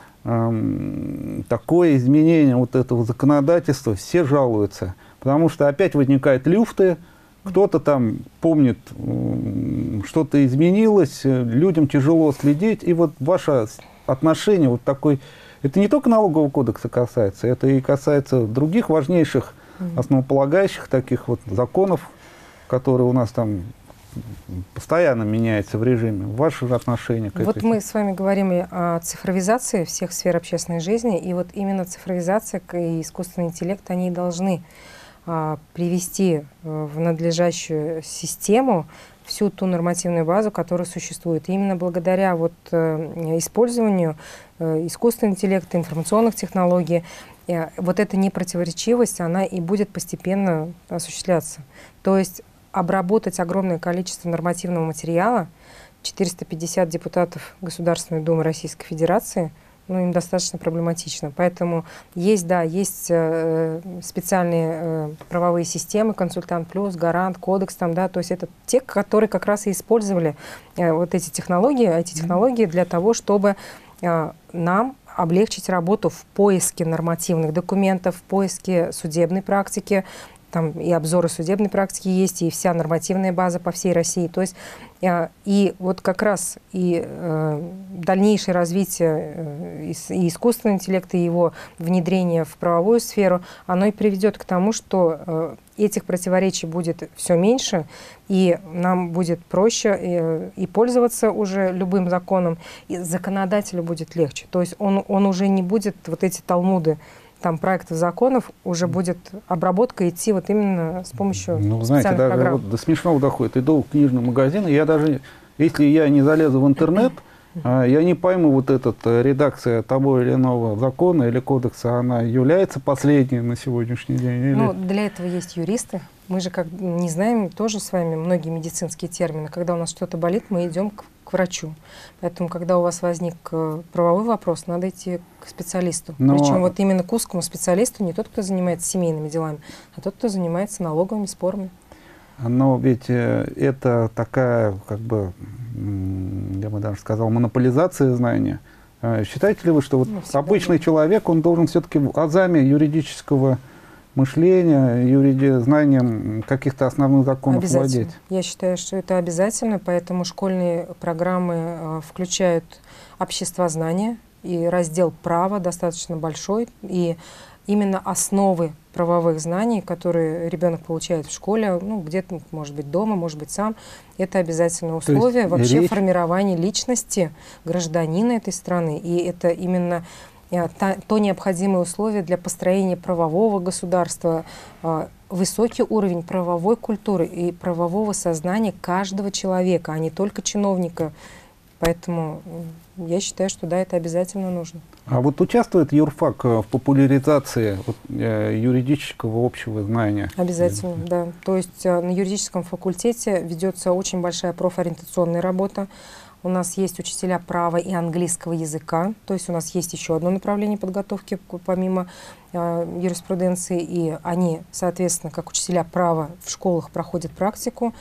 Такое изменение вот этого законодательства, все жалуются, потому что опять возникают люфты, кто-то там помнит, что-то изменилось, людям тяжело следить, и вот ваше отношение вот такой, это не только налогового кодекса касается, это и касается других важнейших, основополагающих таких вот законов, которые у нас там постоянно меняется в режиме. Ваше отношение к Вот этой... мы с вами говорим о цифровизации всех сфер общественной жизни, и вот именно цифровизация и искусственный интеллект, они должны привести в надлежащую систему всю ту нормативную базу, которая существует. И именно благодаря вот использованию искусственного интеллекта, информационных технологий, вот эта непротиворечивость, она и будет постепенно осуществляться. То есть обработать огромное количество нормативного материала, 450 депутатов Государственной Думы Российской Федерации, ну, им достаточно проблематично. Поэтому есть, да, есть специальные правовые системы, Консультант Плюс, Гарант, Кодекс, там, да, то есть это те, которые как раз и использовали вот эти технологии для того, чтобы нам облегчить работу в поиске нормативных документов, в поиске судебной практики. Там и обзоры судебной практики есть, и вся нормативная база по всей России. То есть и вот как раз и дальнейшее развитие и искусственного интеллекта, и его внедрение в правовую сферу, оно и приведет к тому, что этих противоречий будет все меньше, и нам будет проще и пользоваться уже любым законом, и законодателю будет легче. То есть он уже не будет вот эти талмуды, там проектов законов, уже будет обработка идти вот именно с помощью знаете, даже программ. Вот до смешного доходит. Иду в книжный магазин, и я даже, если я не залезу в интернет, я не пойму, вот эта редакция того или иного закона или кодекса, она является последней на сегодняшний день? Или... Ну, для этого есть юристы. Мы же как не знаем тоже с вами многие медицинские термины. Когда у нас что-то болит, мы идем к врачу. Поэтому, когда у вас возник правовой вопрос, надо идти к специалисту. Причем вот именно к узкому специалисту, не тот, кто занимается семейными делами, а тот, кто занимается налоговыми спорами. Но ведь это такая, как бы, я бы даже сказал, монополизация знания. Считаете ли вы, что вот обычный человек, он должен все-таки азами юридического мышления, знанием каких-то основных законов Обязательно. владеть. Я считаю, что это обязательно, поэтому школьные программы включают обществознание, и раздел права достаточно большой, и именно основы правовых знаний, которые ребенок получает в школе, ну, где-то, может быть, дома, может быть, сам, это обязательное условие вообще формирования личности гражданина этой страны. И это именно то необходимое условие для построения правового государства, высокий уровень правовой культуры и правового сознания каждого человека, а не только чиновника. Поэтому я считаю, что да, это обязательно нужно. А вот участвует юрфак в популяризации юридического общего знания? Обязательно, да. То есть на юридическом факультете ведется очень большая профориентационная работа. У нас есть учителя права и английского языка, то есть у нас есть еще одно направление подготовки помимо юриспруденции, и они, соответственно, как учителя права в школах проходят практику,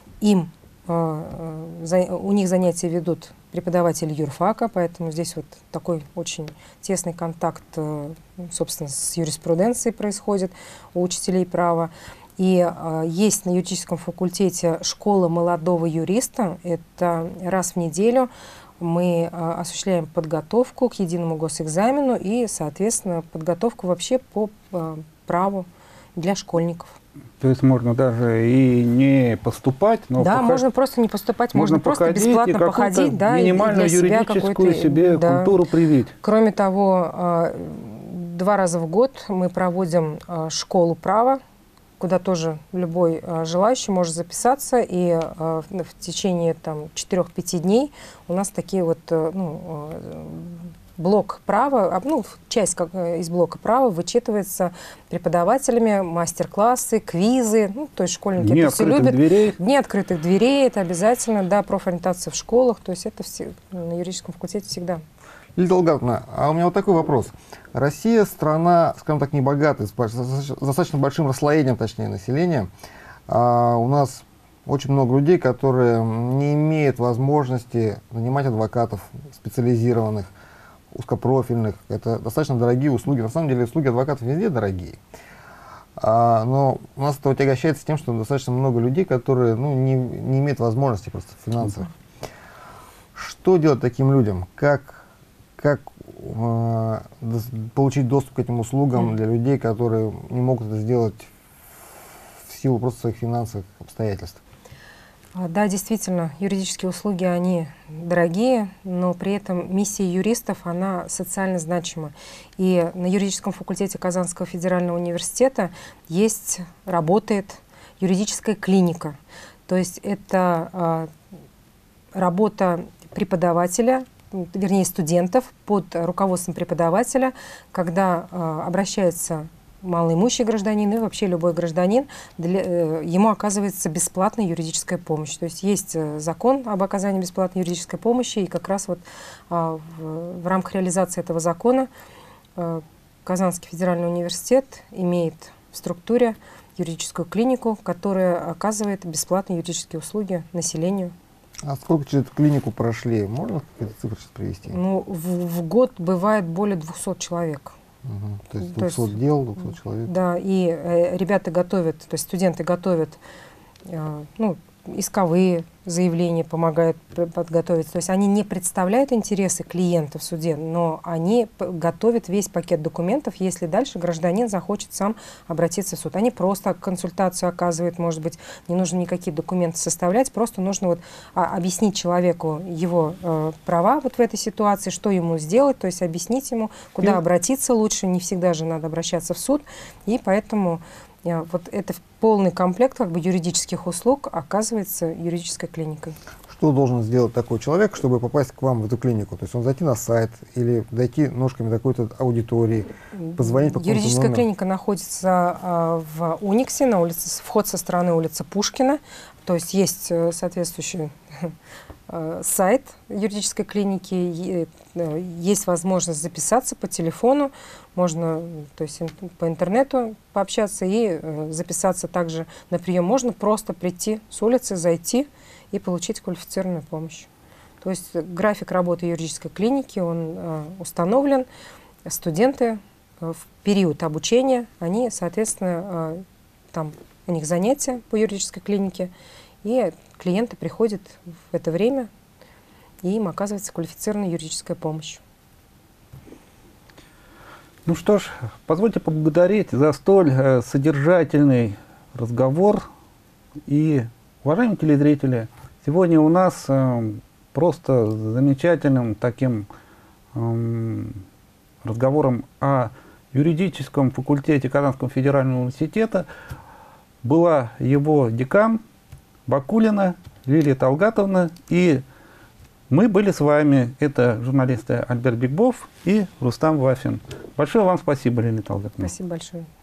у них занятия ведут преподаватели юрфака, поэтому здесь вот такой очень тесный контакт, собственно, с юриспруденцией происходит у учителей права. И есть на юридическом факультете школа молодого юриста. Это раз в неделю мы осуществляем подготовку к единому госэкзамену и, соответственно, подготовку вообще по праву для школьников. То есть можно даже и не поступать, но да, можно просто не поступать, можно просто бесплатно походить, да, минимальную и для юридическую себе да, культуру привить. Кроме того, 2 раза в год мы проводим школу права, куда тоже любой желающий может записаться, и в течение 4-5 дней у нас такие вот блок права, часть из блока права вычитывается преподавателями, мастер-классы, квизы, то есть школьники это все любят. Дни открытых дверей, это обязательно, да, профориентация в школах, то есть это все на юридическом факультете всегда. Лилия Талгатовна, а у меня вот такой вопрос. Россия страна, скажем так, небогатая, с достаточно большим расслоением, точнее, населения. У нас очень много людей, которые не имеют возможности нанимать адвокатов специализированных, узкопрофильных. Это достаточно дорогие услуги. На самом деле услуги адвокатов везде дорогие. Но у нас это отягощается тем, что достаточно много людей, которые не имеют возможности просто финансовых. Что делать таким людям? Как получить доступ к этим услугам для людей, которые не могут это сделать в силу просто своих финансовых обстоятельств? Да, действительно, юридические услуги, они дорогие, но при этом миссия юристов, она социально значима. И на юридическом факультете Казанского федерального университета работает юридическая клиника. То есть это работа преподавателя, вернее студентов под руководством преподавателя, когда обращается малоимущий гражданин и вообще любой гражданин, ему оказывается бесплатная юридическая помощь. То есть есть закон об оказании бесплатной юридической помощи, и как раз вот в рамках реализации этого закона Казанский федеральный университет имеет в структуре юридическую клинику, которая оказывает бесплатные юридические услуги населению. А сколько через эту клинику прошли? Можно какие-то цифры сейчас привести? В год бывает более 200 человек. То есть 200 дел, 200 человек. Да, и ребята готовят, то есть студенты готовят исковые заявления, помогают подготовить. То есть они не представляют интересы клиента в суде, но они готовят весь пакет документов, если дальше гражданин захочет сам обратиться в суд. Они просто консультацию оказывают, может быть, не нужно никакие документы составлять, просто нужно объяснить человеку его права вот в этой ситуации, что ему сделать, то есть объяснить ему, куда обратиться лучше, не всегда же надо обращаться в суд, и поэтому вот это полный комплект юридических услуг оказывается юридической клиникой. Что должен сделать такой человек, чтобы попасть к вам в эту кллинику? То есть он зайти на сайт или дойти ножками до какой-то аудитории, позвонить по какому-то Юридическая номеру? клиника находится в Униксе, на улице, вход со стороны улицы Пушкина. То есть есть соответствующий сайт юридической клиники, есть возможность записаться по телефону, можно по интернету пообщаться и записаться также на прием. Можно просто прийти с улицы, зайти и получить квалифицированную помощь. То есть график работы юридической клиники, он установлен. Студенты в период обучения они, соответственно, там у них занятия по юридической клинике, и клиенты приходят в это время, и им оказывается квалифицированная юридическая помощь. Ну что ж, позвольте поблагодарить за столь содержательный разговор. И, уважаемые телезрители, сегодня у нас просто замечательным таким разговором о юридическом факультете Казанского федерального университета была его декан Бакулина Лилия Талгатовна, и мы были с вами, это журналисты Альберт Бигбов и Рустам Вафин. Большое вам спасибо, Лилия Талгатовна. Спасибо большое.